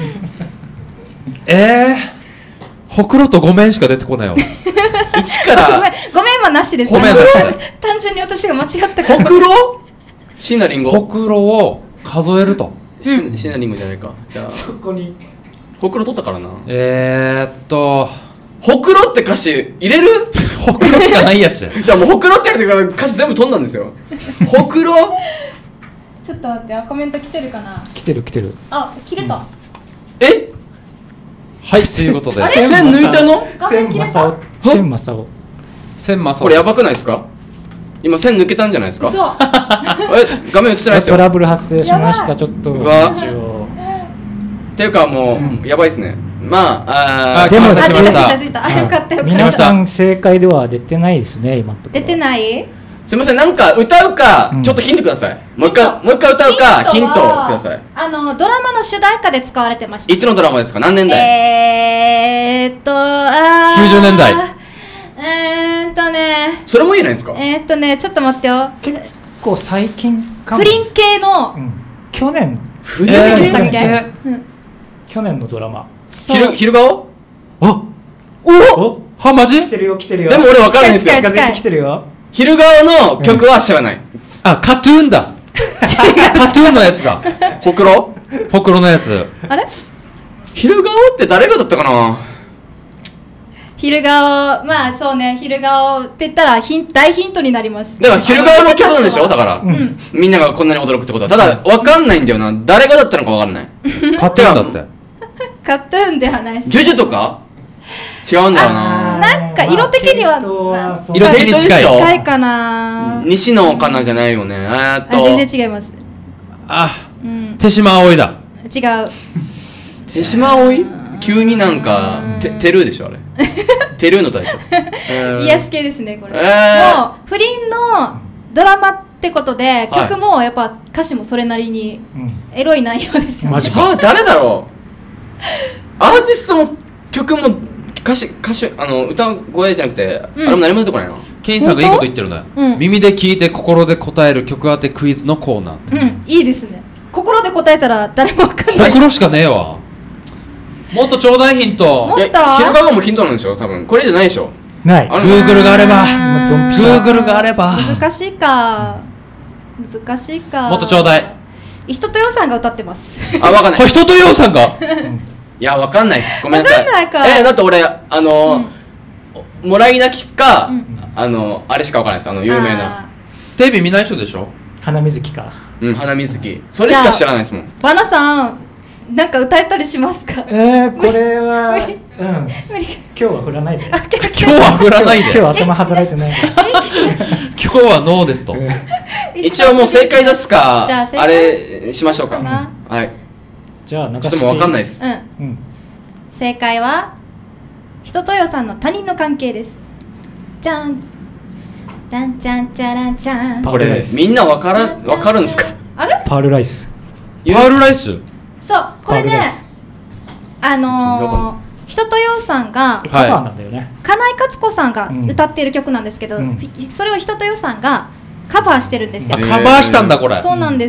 えー、ほくろとごめんしか出てこないよ。 一かごめんらごめんはなしです。 ごめんなしで単純に私が間違ったから。 ほくろ？椎名林檎。 ほくろを数えると。 椎名林檎じゃないか。じゃあそこにほくろ取ったからな。 えーっとほくろって歌詞入れる？ ほくろしかないやし。 じゃあもうほくろってやるから歌詞全部飛んだんですよ。ほくろ？ ちょっと待って、コメント来てるかな。 来てる来てる。 あ、切れた。 え？ はいということで線抜いたの？ 画面切れた。 千正雄。 千正雄これやばくないですか？今線抜けたんじゃないですか？ そう。 え、画面映ってないですよ。 トラブル発生しました。ちょっとうわ一応っていうかもうやばいですね。まああーあでもあ、 来ましたついたついたついた。あ、よかったよかった。 皆さん正解では出てないですね今のところ。 出てない？ すみません、なんか歌うか、 うんちょっとヒントください。もう一回もう一回歌うかヒントはください。 あのドラマの主題歌で使われてました。 いつのドラマですか？何年代？ えーっとあーきゅうじゅうねんだい。 えーっとねそれもいいじゃないですか。 えーっとねちょっと待ってよ。 結構最近かも。 不倫系のうん去年不何えーでしたっけ？ えうん去年のドラマ。 そう昼昼顔？ あおおはマジ来てるよ来てるよ。 でも俺わからないんですよ。 近い近づいてきてるよ。 昼顔の曲は知らない。 あカトゥーンだカトゥーンのやつだほくろ？ ほくろのやつあれ？ 昼顔って誰がだったかな？ 昼顔、まあそうね、昼顔って言ったらヒン大ヒントになります。 だから昼顔の曲なんでしょ？だから、 うん。 みんながこんなに驚くってことは。ただわかんないんだよな。誰がだったのかわかんない。 カトゥーンだってカットゥーンではないです。 ジュジュとか違うんだよな。 なんか色的にはまあ系統はそう色的に近い近いかな。 西野かなじゃないよね。えーっあ、 と全然違います。 あうん。 手島葵だ違う。 手島葵？急になんかてテルーでしょあれ。テルーの大将。えー癒し系ですね、これ。 えーもう、不倫のドラマってことで、 はい曲もやっぱ歌詞もそれなりにうんエロい内容ですよね。 マジかあ、誰だろう。アーティストも曲も歌詞歌手あの歌声じゃなくて、 うんあれも何も出てこないな。 ケインさんがいいこと言ってるんだよ、 うん耳で聞いて心で答える曲当てクイズのコーナーうん、いいですね。心で答えたら誰もわかんない。 ほくろしかねえわもっとちょうだいヒントもっといや昼顔もヒントなんでしょ多分。これじゃないでしょ。 ない。 あれ Google があればもうドンピシャ Google があれば難しいか。難しいか。 もっとちょうだい。 石戸豊さんが歌ってます。 あ、わかんない。 これ人とようさんがいや、わかんないです。ごめんなさい。 わかんないかえー、だって俺、あのー、もらい泣きか、 うんあの、あれしかわからないです。あの、有名な。 あテレビ見ない人でしょ花水木か。 うん、花水木。それしか知らないですもん。 ー。バナさん、なんか歌えたりしますか？ えー、これは無理うん今無理。 日は振らないで。 今日は振らないで今日は頭働いてないから。 今日はノーですと一応もう正解出すか、 じゃあ正解あれしましょうか。 かなはい。 じゃあ流ちょっともうわかんないですす。 うん。 うん。 正解は人とよさんの他人の関係です。じゃん。ダンチャンチャランチャン。 これ、みんなわからん、わかるんですか？ あれ？ パールライス。 パールライスそう、これねパールライス、 あのー、人とよさんがカバーなんだよね。 金井勝子さんがうん歌っている曲なんですけど、 うんそれを人とよさんがカバーしてるんですよ。 えーカバーしたんだこれそうなんです。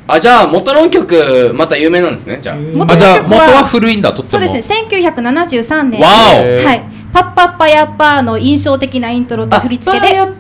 あ、じゃあ元の曲また有名なんですね。じゃあ有名あ、じゃあ元の曲は元は古いんだ、とっても。 そうですね、せんきゅうひゃくななじゅうさんねん。 わおへーはい。パッパッパヤッパーの印象的なイントロと振り付けで。違う違う違う違う。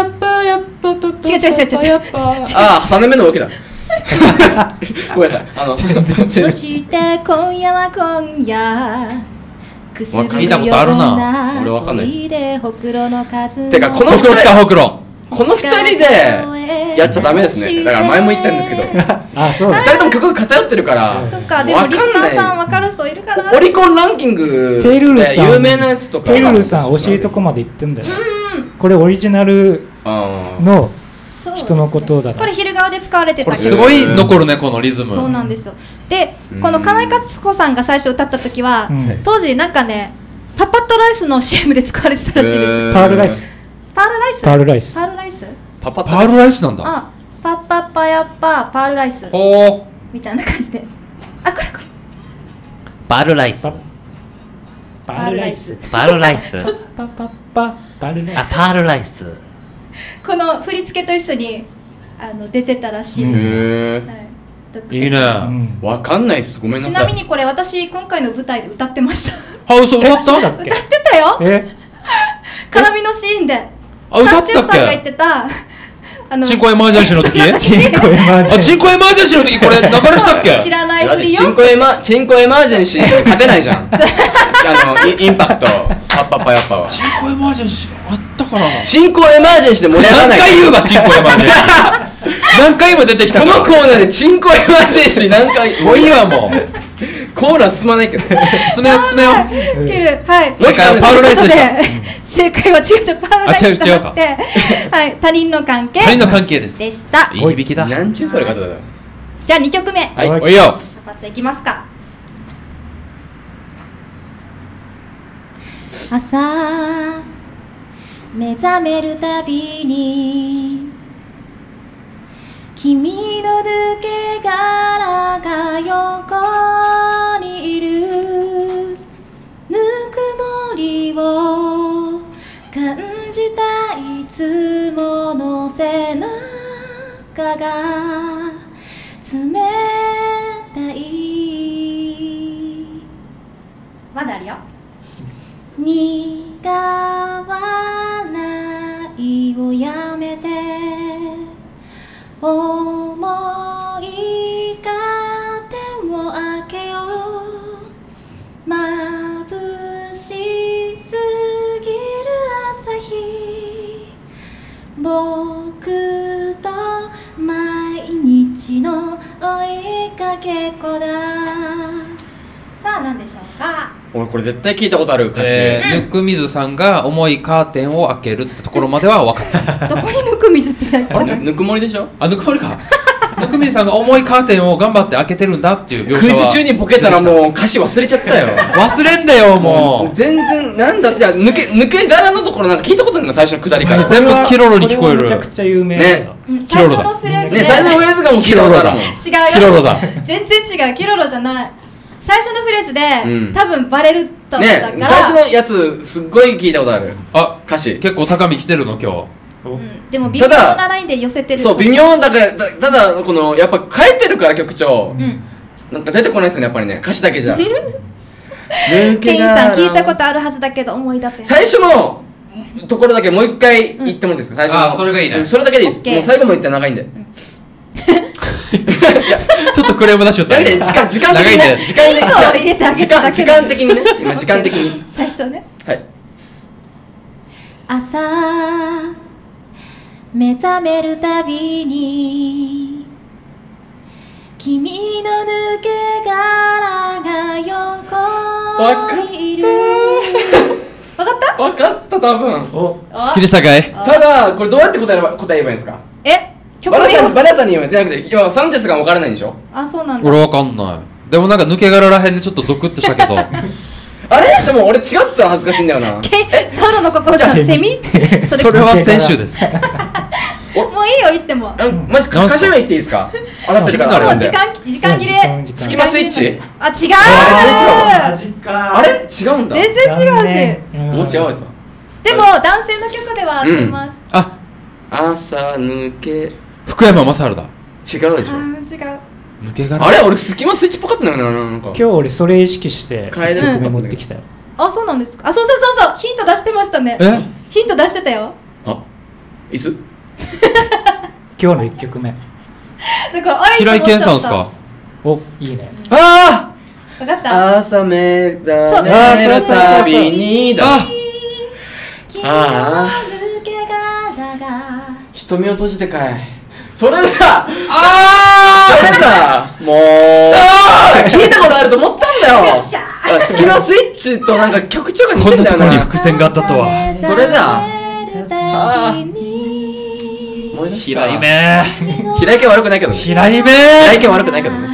ああ、挟めのわけだ。ごめんなさい。あのそして今夜は今夜くすぶるよう聞いたことあるな俺わかんないです恋でほくろの数のてかこのほくろ近ほくろ。 この二人でやっちゃダメですね。だから前も言ったんですけど、 あ、そうだ二人とも曲が偏ってるからそっか、でもわリスナーさんかんな分かる人いるかな。 い。オリコンランキングテイルールさんで有名なやつとかテルルさん惜しいとこまで行ってんだよ。これオリジナルあーのそうですね人のことだから。 これ昼顔で使われてた曲これすごい残るね、このリズム。 そうなんですよ。で、この金井勝子さんが最初歌った時は、 うん当時なんかねパパッとライスの シーエム で使われてたらしいです。 へーパールライス。 パールライスパールライスパールライスパパパールライスなんだ。 あ、パッパッパヤッパーパールライスほみたいな感じで、あ、これこれバルライス。 パールライス。 バルライス。 パパパパールライあ、 ス。 パールライス。 この振り付けと一緒にあの出てたらしいです、 へはい、独特う。いいね。 うあ、 ん。 ーわかんないっす。ごめんなさい。 ちなみにこれ私今回の舞台で歌ってました嘘、歌ったそうだっけ歌ってたよえ絡みのシーンであ、歌ってたっサンチュさんが言っけてたあのチンコエマージェンシーの時チンコエマージェあ、 ンチンコエマージェンシーの時これ流れしたっけ知らないだってふりよチンコエマチンコエマージェンシー勝てないじゃん。あのインインパクトパッパッパヤッパは。 チンコエマージェンシーあったかな。 チンコエマージェンシーで盛り上がらない。 何回言うば、チンコエマージェンシー。何回も出てきたから。 このコーナーでチンコエマージェンシー何回もういいわ、もう。 コーナー進まないけど。 進めよう、進めよう。 キル、はい。 もう一回パールライスでしたということで正解は違う違う、パールライスじゃなくて、はい、他人の関係他人の関係です。 でした。 いい響きだ。 なんちゅうそれ方だよ。 じゃあにきょくめ、 はいはいおいよ。 パッといきますか。朝目覚めるたびに君の抜け殻が横にいるぬくもりを感じたいつもの背中が冷たい。まだあるよ。苦笑いをやめて思いカーテンを開けよう。眩しすぎる朝日、僕と毎日の追いかけっこだ。さあ何でしょうか。 俺これ絶対聞いたことある歌詞。 えー、ぬくみずさんが重いカーテンを開けるってところまでは分かった。 どこにぬく水って言ったあれぬくもりでしょ。 あ、ぬくもりか。ぬくみずさんが重いカーテンを頑張って開けてるんだっていう描クイ写は。 ズ中にボケたらもう歌詞忘れちゃったよ。 忘れんだよ、もう。 全然なんだって、いや抜け抜け殻のところなんか聞いたことないの、最初のくだりから。 全部キロロに聞こえるこれはめちゃくちゃ有名だよ。 うんキロロだ最初のフレーズで、 ね、最初のフレーズがもう聞いたことあるもん。 違うよ。 キロロだ。 全然違う。キロロじゃない。最初のフレーズで、 うん多分バレると思ね、 ったから、 最初のやつすっごい聞いたことあるあ、 歌詞。 結構高見来てるの、今うん、でも微妙ただなラインで寄せてる。 そう微妙だから、たただこのやっぱ変えてるから曲調、 うん。 なんか出てこないですね、やっぱりね、歌詞だけじゃ。 ケインさん聞いたことあるはずだけど思い出せない。 最初のところだけもう一回言ってもいいですか、最初の。 あそれがいいねうんそれだけでいいです。 オッケーもう最後も言ったら長いんで。いや、 日。ちょっとクレーム出しよったやめて、時間、時間的にね。時間的にそう入れてあげ時間、 ただけ時間的にね。今、時間的に。 最初ね。 はい。 朝目覚めるたびに君の抜け殻が横にいる。わかった？ わかった、多分。 お、 好きでしたかい？ ただ、これどうやって答えれば、答えればいいんですか？ え、曲バラさん、 名を。 バラさんに言われてなくて、今、サンチェスがわからないんでしょ？ あ、そうなんだ。 俺わかんない。でもなんか抜け殻らへんでちょっとゾクッとしたけど。 あれでも俺違ったら恥ずかしいんだよな。 ケイサウロの心じゃん。セミ？それそれは先週です。 もういいよ言っても。もあマジ、歌詞名言っていいですか？当たってるから。 う時間時間切れ。 時間時間スキマスイッチ？ あ、違あう。 マジか。 あれ違うんだ。 全然違うし。 もう違うやつだ。 でも男性の曲では合ってます。 あ、 朝抜け。 福山雅治だ。 違うでしょ。 あー違う。 抜け殻あれ俺スキマスイッチっぽかったんだよな、なんか。 今日俺それ意識して変える曲名持ってきたよ。 あ、そうなんですか。あ、そうそうそうそう、ヒント出してましたね。 えヒント出してたよ。 あ、いつ今日のいっきょくめ。 だからあれ平井堅さんですか？ お、いいね。 あわかった。 あ朝目覚そうめるたびにだ。 あああ抜け殻が瞳を閉じてかい。それだあそれだもうさあ聞いたことあると思ったんだよ。 よっしゃあスキマスイッチとなんか曲調が似こんなところにてんだよな。 伏線があったとは。 それだ。 あ思い出した。 平井目平井堅悪くないけどね。 平井目平井堅悪くないけどね。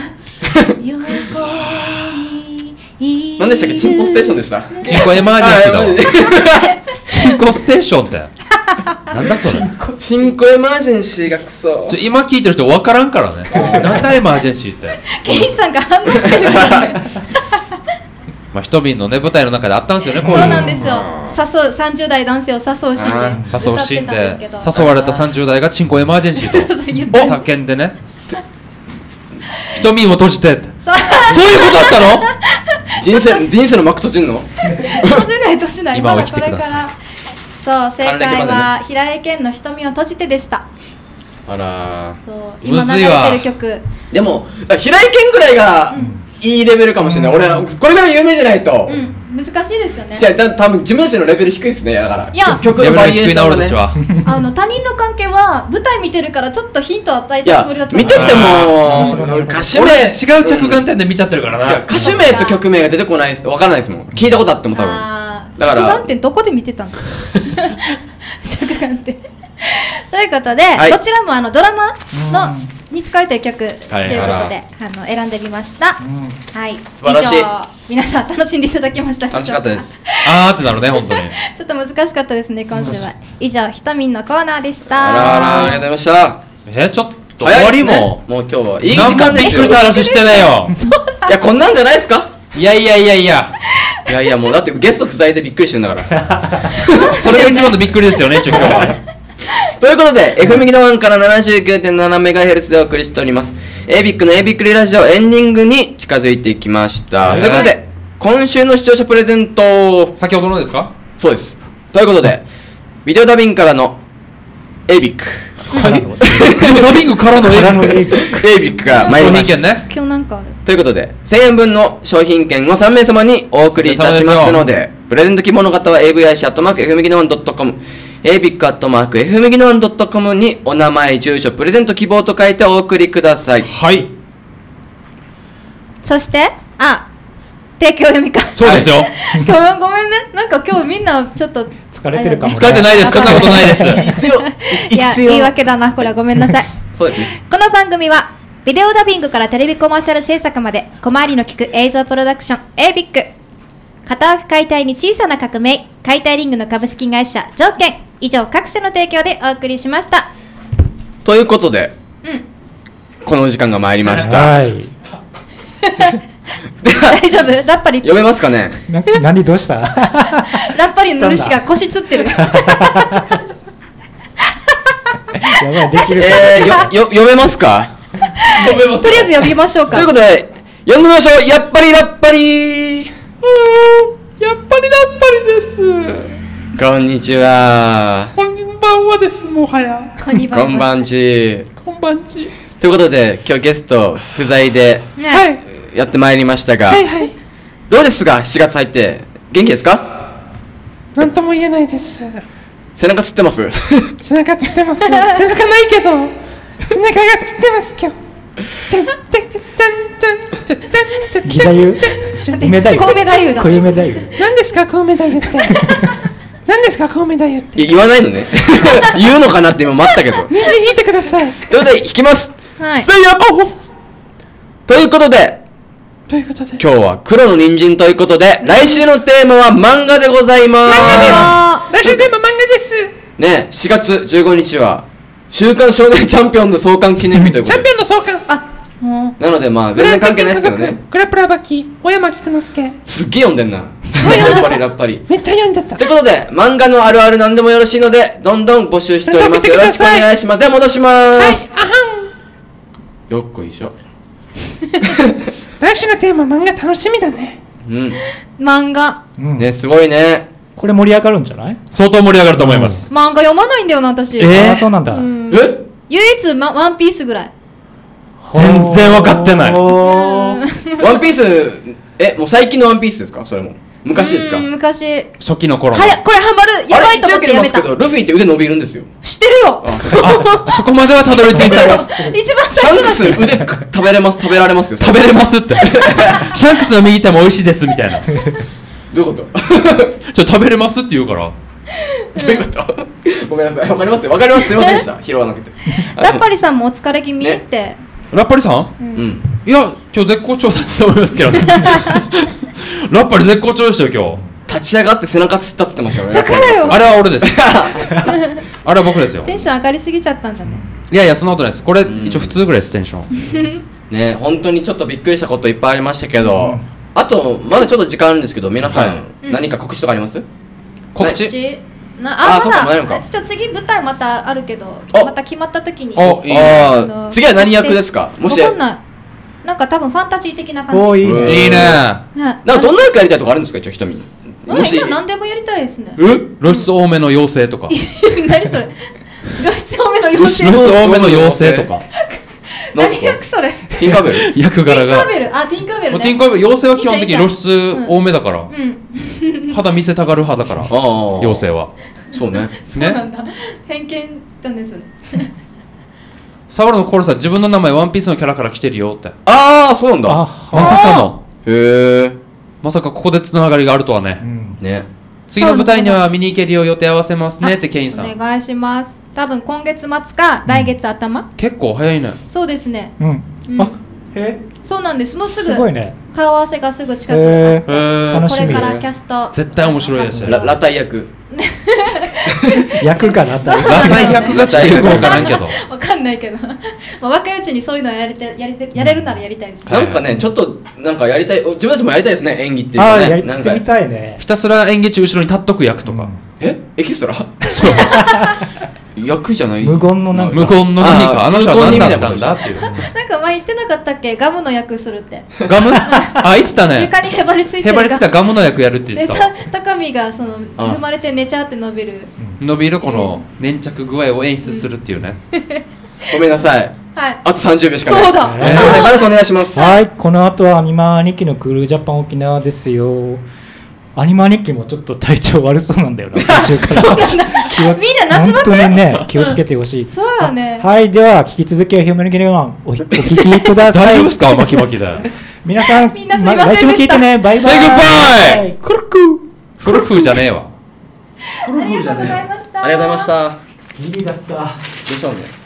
何でしたっけ？チンポステーションでした。 チンコエマージェンシーだわ。 あチンコステーションってなんだそれ。 チンコエマージェンシーがクソ。 ちょ今聞いてる人分からんからね。なんだエマージェンシーって。 ケイさんが反応してるからね。 まあ、ひとみんのね舞台の中であったんですよね、こいうの。 そううなんですよ。誘うさんじゅう代男性を誘うシーンであ誘うシーン歌ってたんですけどで誘われたさんじゅう代がチンコエマージェンシーそうそう言ってと叫んでね。ひとみんを閉じてって。 そうそういうことだったの？ 人生人生の幕閉じんの？ 閉じない閉じない。 今をまだ生きてくださいこれからそう、正解は平井堅の瞳を閉じてでした。 あらそう今流れてる曲。 でも平井堅ぐらいがいいレベルかもしれない。俺はこれぐらい有名じゃないと。 うん難しいですよね。 じゃあた多分自分たちのレベル低いですね。だからいや曲のバリエーションがね。 あの他人の関係は舞台見てるからちょっとヒントを与えいやたつもりだった見ててあもー歌手俺名違う着眼点で見ちゃってるからいやな。 歌手名と曲名が出てこないです。わからないですもん。聞いたことあっても多分。 あーだから着眼点どこで見てたんですか着眼点ということで、 はいどちらもあのドラマのに使われている曲ということで、 はいあの選んでみました、 うんはい素晴らしい以上皆さん楽しんでいただけましたでしょう楽しかったです。 あーってなるね、本当に。 ちょっと難しかったですね今週は。以上ひとみんのコーナーでした。 あらあらありがとうございました。 えー、ちょっと終わり早いですねも。 もう今日はいい時何もびっくり間ですよ。 した話してねえよ。 いやこんなんじゃないですか。 いやいやいやいや。 いやいやもうだってゲスト不在でびっくりしてるんだから。 それが一番のびっくりですよね、一応今日は。 ということで エフエム ギノワンから ななじゅうきゅうてんななメガヘルツ でお送りしております エービック の エービックリラジオエンディングに近づいていきました、 はいということで今週の視聴者プレゼント先ほどのですか？ そうですということでビデオダビングからの エービックからのでもダビングからのエからのビエビックエービックが参りました商品券ね。 今日なんかあるということでせんえんぶんの商品券をさんめいさまにお送りいたしますのでプレゼント希望の方は エーブイアイシー アットマーク エフエムギノワン ドットコム エービック アットマーク エフエムギノワン ドットコム にお名前住所プレゼント希望と書いてお送りください。 はい。 そしてあ提供読みかそうですよ。 今日ごめんねなんか今日みんなちょっと疲れてるかもね疲れてないです。そんなことないです。 必要いや必要言い訳だなこれはごめんなさいそうですねこの番組はビデオダビングからテレビコマーシャル制作まで小回りの利く映像プロダクション エービック 片枠解体に小さな革命解体リングの株式会社条件以上各社の提供でお送りしました。 ということでうんこのお時間が参りましたはい大丈夫ラッパリ読めますかねな何どうしたラッパリの主が腰つってるやばいできるえー、よよ読めますかごめんなさい。 とりあえず呼びましょうか。 ということで読んでみましょうやっぱりラッパリーやっぱりラッパリです。 こんにちはこんばんはです、もはや。 こんにちはこんばんちこんばんち。 ということで今日ゲスト不在ではいやってまいりましたが、 はい。 どうですかしがつ入って元気ですかなんとも言えないです。 背中つってます背中つってます。背中ないけど、背中がつってます、今日。 義太夫梅太夫コウメ太夫だ小梅太夫何ですか、コウメ太夫って。何ですか、コウメ太夫って。 い言わないのね言うのかなって今待ったけど人参引いてください。 ということで弾きますはいせいやということでということで。 今日は黒の人参ということで来週のテーマは漫画でございますあ来週テーマ漫画です。 ねしがつじゅうごにちは週刊少年チャンピオンの創刊記念日ということでチャンピオンの創刊。あ、 ーもなのでまあ全然関係ないですよねグラップラーバキ、小山菊之助。 すっげえ読んでんなやっぱりやっぱりめっちゃ読んでたと。いうことで漫画のあるある何でもよろしいのでどんどん募集しておりますよろしくお願いしますでは戻します、 はい、あはん。 よっこいしょ。 来週のテーマ漫画楽しみだね。 うん漫画うんね、すごいね。 これ盛り上がるんじゃない？ 相当盛り上がると思います。 漫画読まないんだよな私。 えーああそうなんだ。 うんえ唯一、ま、ワンピースぐらい。 全然分かってない。 おーワンピース、え、もう最近のワンピースですか？それも昔ですか？ うん昔。 初期の頃の。 はやこれハマるやばいと思ってやめた。 あれ一応言いますけど、ルフィって腕伸びるんですよ。 知ってるよ。 あ、そうあ、そこまではたどり着いてた。 一番シ最ャンクス初だし。 腕食べれます、食べられますよ。 食べれますって。シャンクスの右手も美味しいですみたいな。ちょどういうこと？ っと食べれますって言うから。 どういうことごめんなさい。わかりますよ。わかります。すいませんでした。拾わなくて。 ラッパリさんもお疲れ気味ねって。 ラッパリさん？ うん。 いや、今日絶好調だと思いますけどね。ラッパリ絶好調でしたよ、今立ち上がって背中つったって言ってましたよね。 だからよ日。あれは俺です。あれは僕ですよ。 テンション上がりすぎちゃったんだね。 いやいや、そんなことないです。これ、 ん一応普通ぐらいです、テンション。 ね、本当にちょっとびっくりしたこといっぱいありましたけど、あと、まだちょっと時間あるんですけど、皆さん、 はい何か告知とかあります？ 告知。 ちなああそうかままだやるのかだちょっと次舞台またあるけどおまた決まった時においいねあのあ、次は何役ですか？もし、 わかんないなんか多分ファンタジー的な感じおーいいうんね。 いいね。 はいなんかどんな役やりたいとかあるんですか？一応瞳に。 うんもし、 今何でもやりたいですねえ露出多めの妖精とか。 何それ露出多めの露妖精出多めの妖精とか。 なんすか何役それテティンカーベル役柄が。 ィンカーベルあティンカーベルねもうティンカーベル、妖精は基本的にいいじゃん露出多めだから。 うん肌見せたがる派だから。 ああ、 妖精は。 そうね。 そうなんだ偏見だねそれサワラのコールさん、自分の名前ワンピースのキャラから来てるよって。 ああ、そうなんだ。 あまさかの。 へえ。 まさかここでつながりがあるとはうね。 んね。 次の舞台には見に行けるよ、予定合わせますねってケインさん。 お願いします多分今月末か来月頭結構早いね。 そうですねうんうんあえそうなんですもうすぐすごいね。 顔合わせがすぐ近くへへー楽しみこれからキャスト絶対面白いですよララタイ役。 役かなったラタイ役がちょっとよくわからんけど。 わかんないけどまあ若いうちにそういうのやれてやれてやれるならやりたいです、 はいなんかね、ちょっと、なんかやりたい、自分たちもやりたいですね、演技っていうかね。 ああやりなんかてみたいね。 ひたすら演劇中後ろに立っとく役とか。 えエキストラそう。 役じゃない無言のなんか無言の何か、 あーあの人は何だったん通行人みたいなことだっていう。 なんか前言ってなかったっけガムの役するってガムあ、言ってたね。 床にへばりついてへばりついたガムの役やるって言でってた。 さ高見がそのあ踏まれて寝ちゃって伸びる伸びるこの粘着具合を演出するっていうね。 ごめんなさい。 はいあとさんじゅうびょうしかないです。 そうだということでバルスお願いします。 はい、この後はアニマ兄貴のクールジャパン沖縄ですよ。アニマ兄貴もちょっと体調悪そうなんだよな、先週から。気をつみんな夏バテ本当にね、気をつけてほしい。 そうだねあはい、では、引き続き、ヒューマンゲレワン、おひお聞きください。 大丈夫ですかマキマキで。 皆さん、 みんなすいませんでした来週も聞いてね、バイバイ。 Say goodbye! クルクーフルフーじゃねえわ。 ありがとうございましたありがとうございました。 ギリだった。 でしょうね。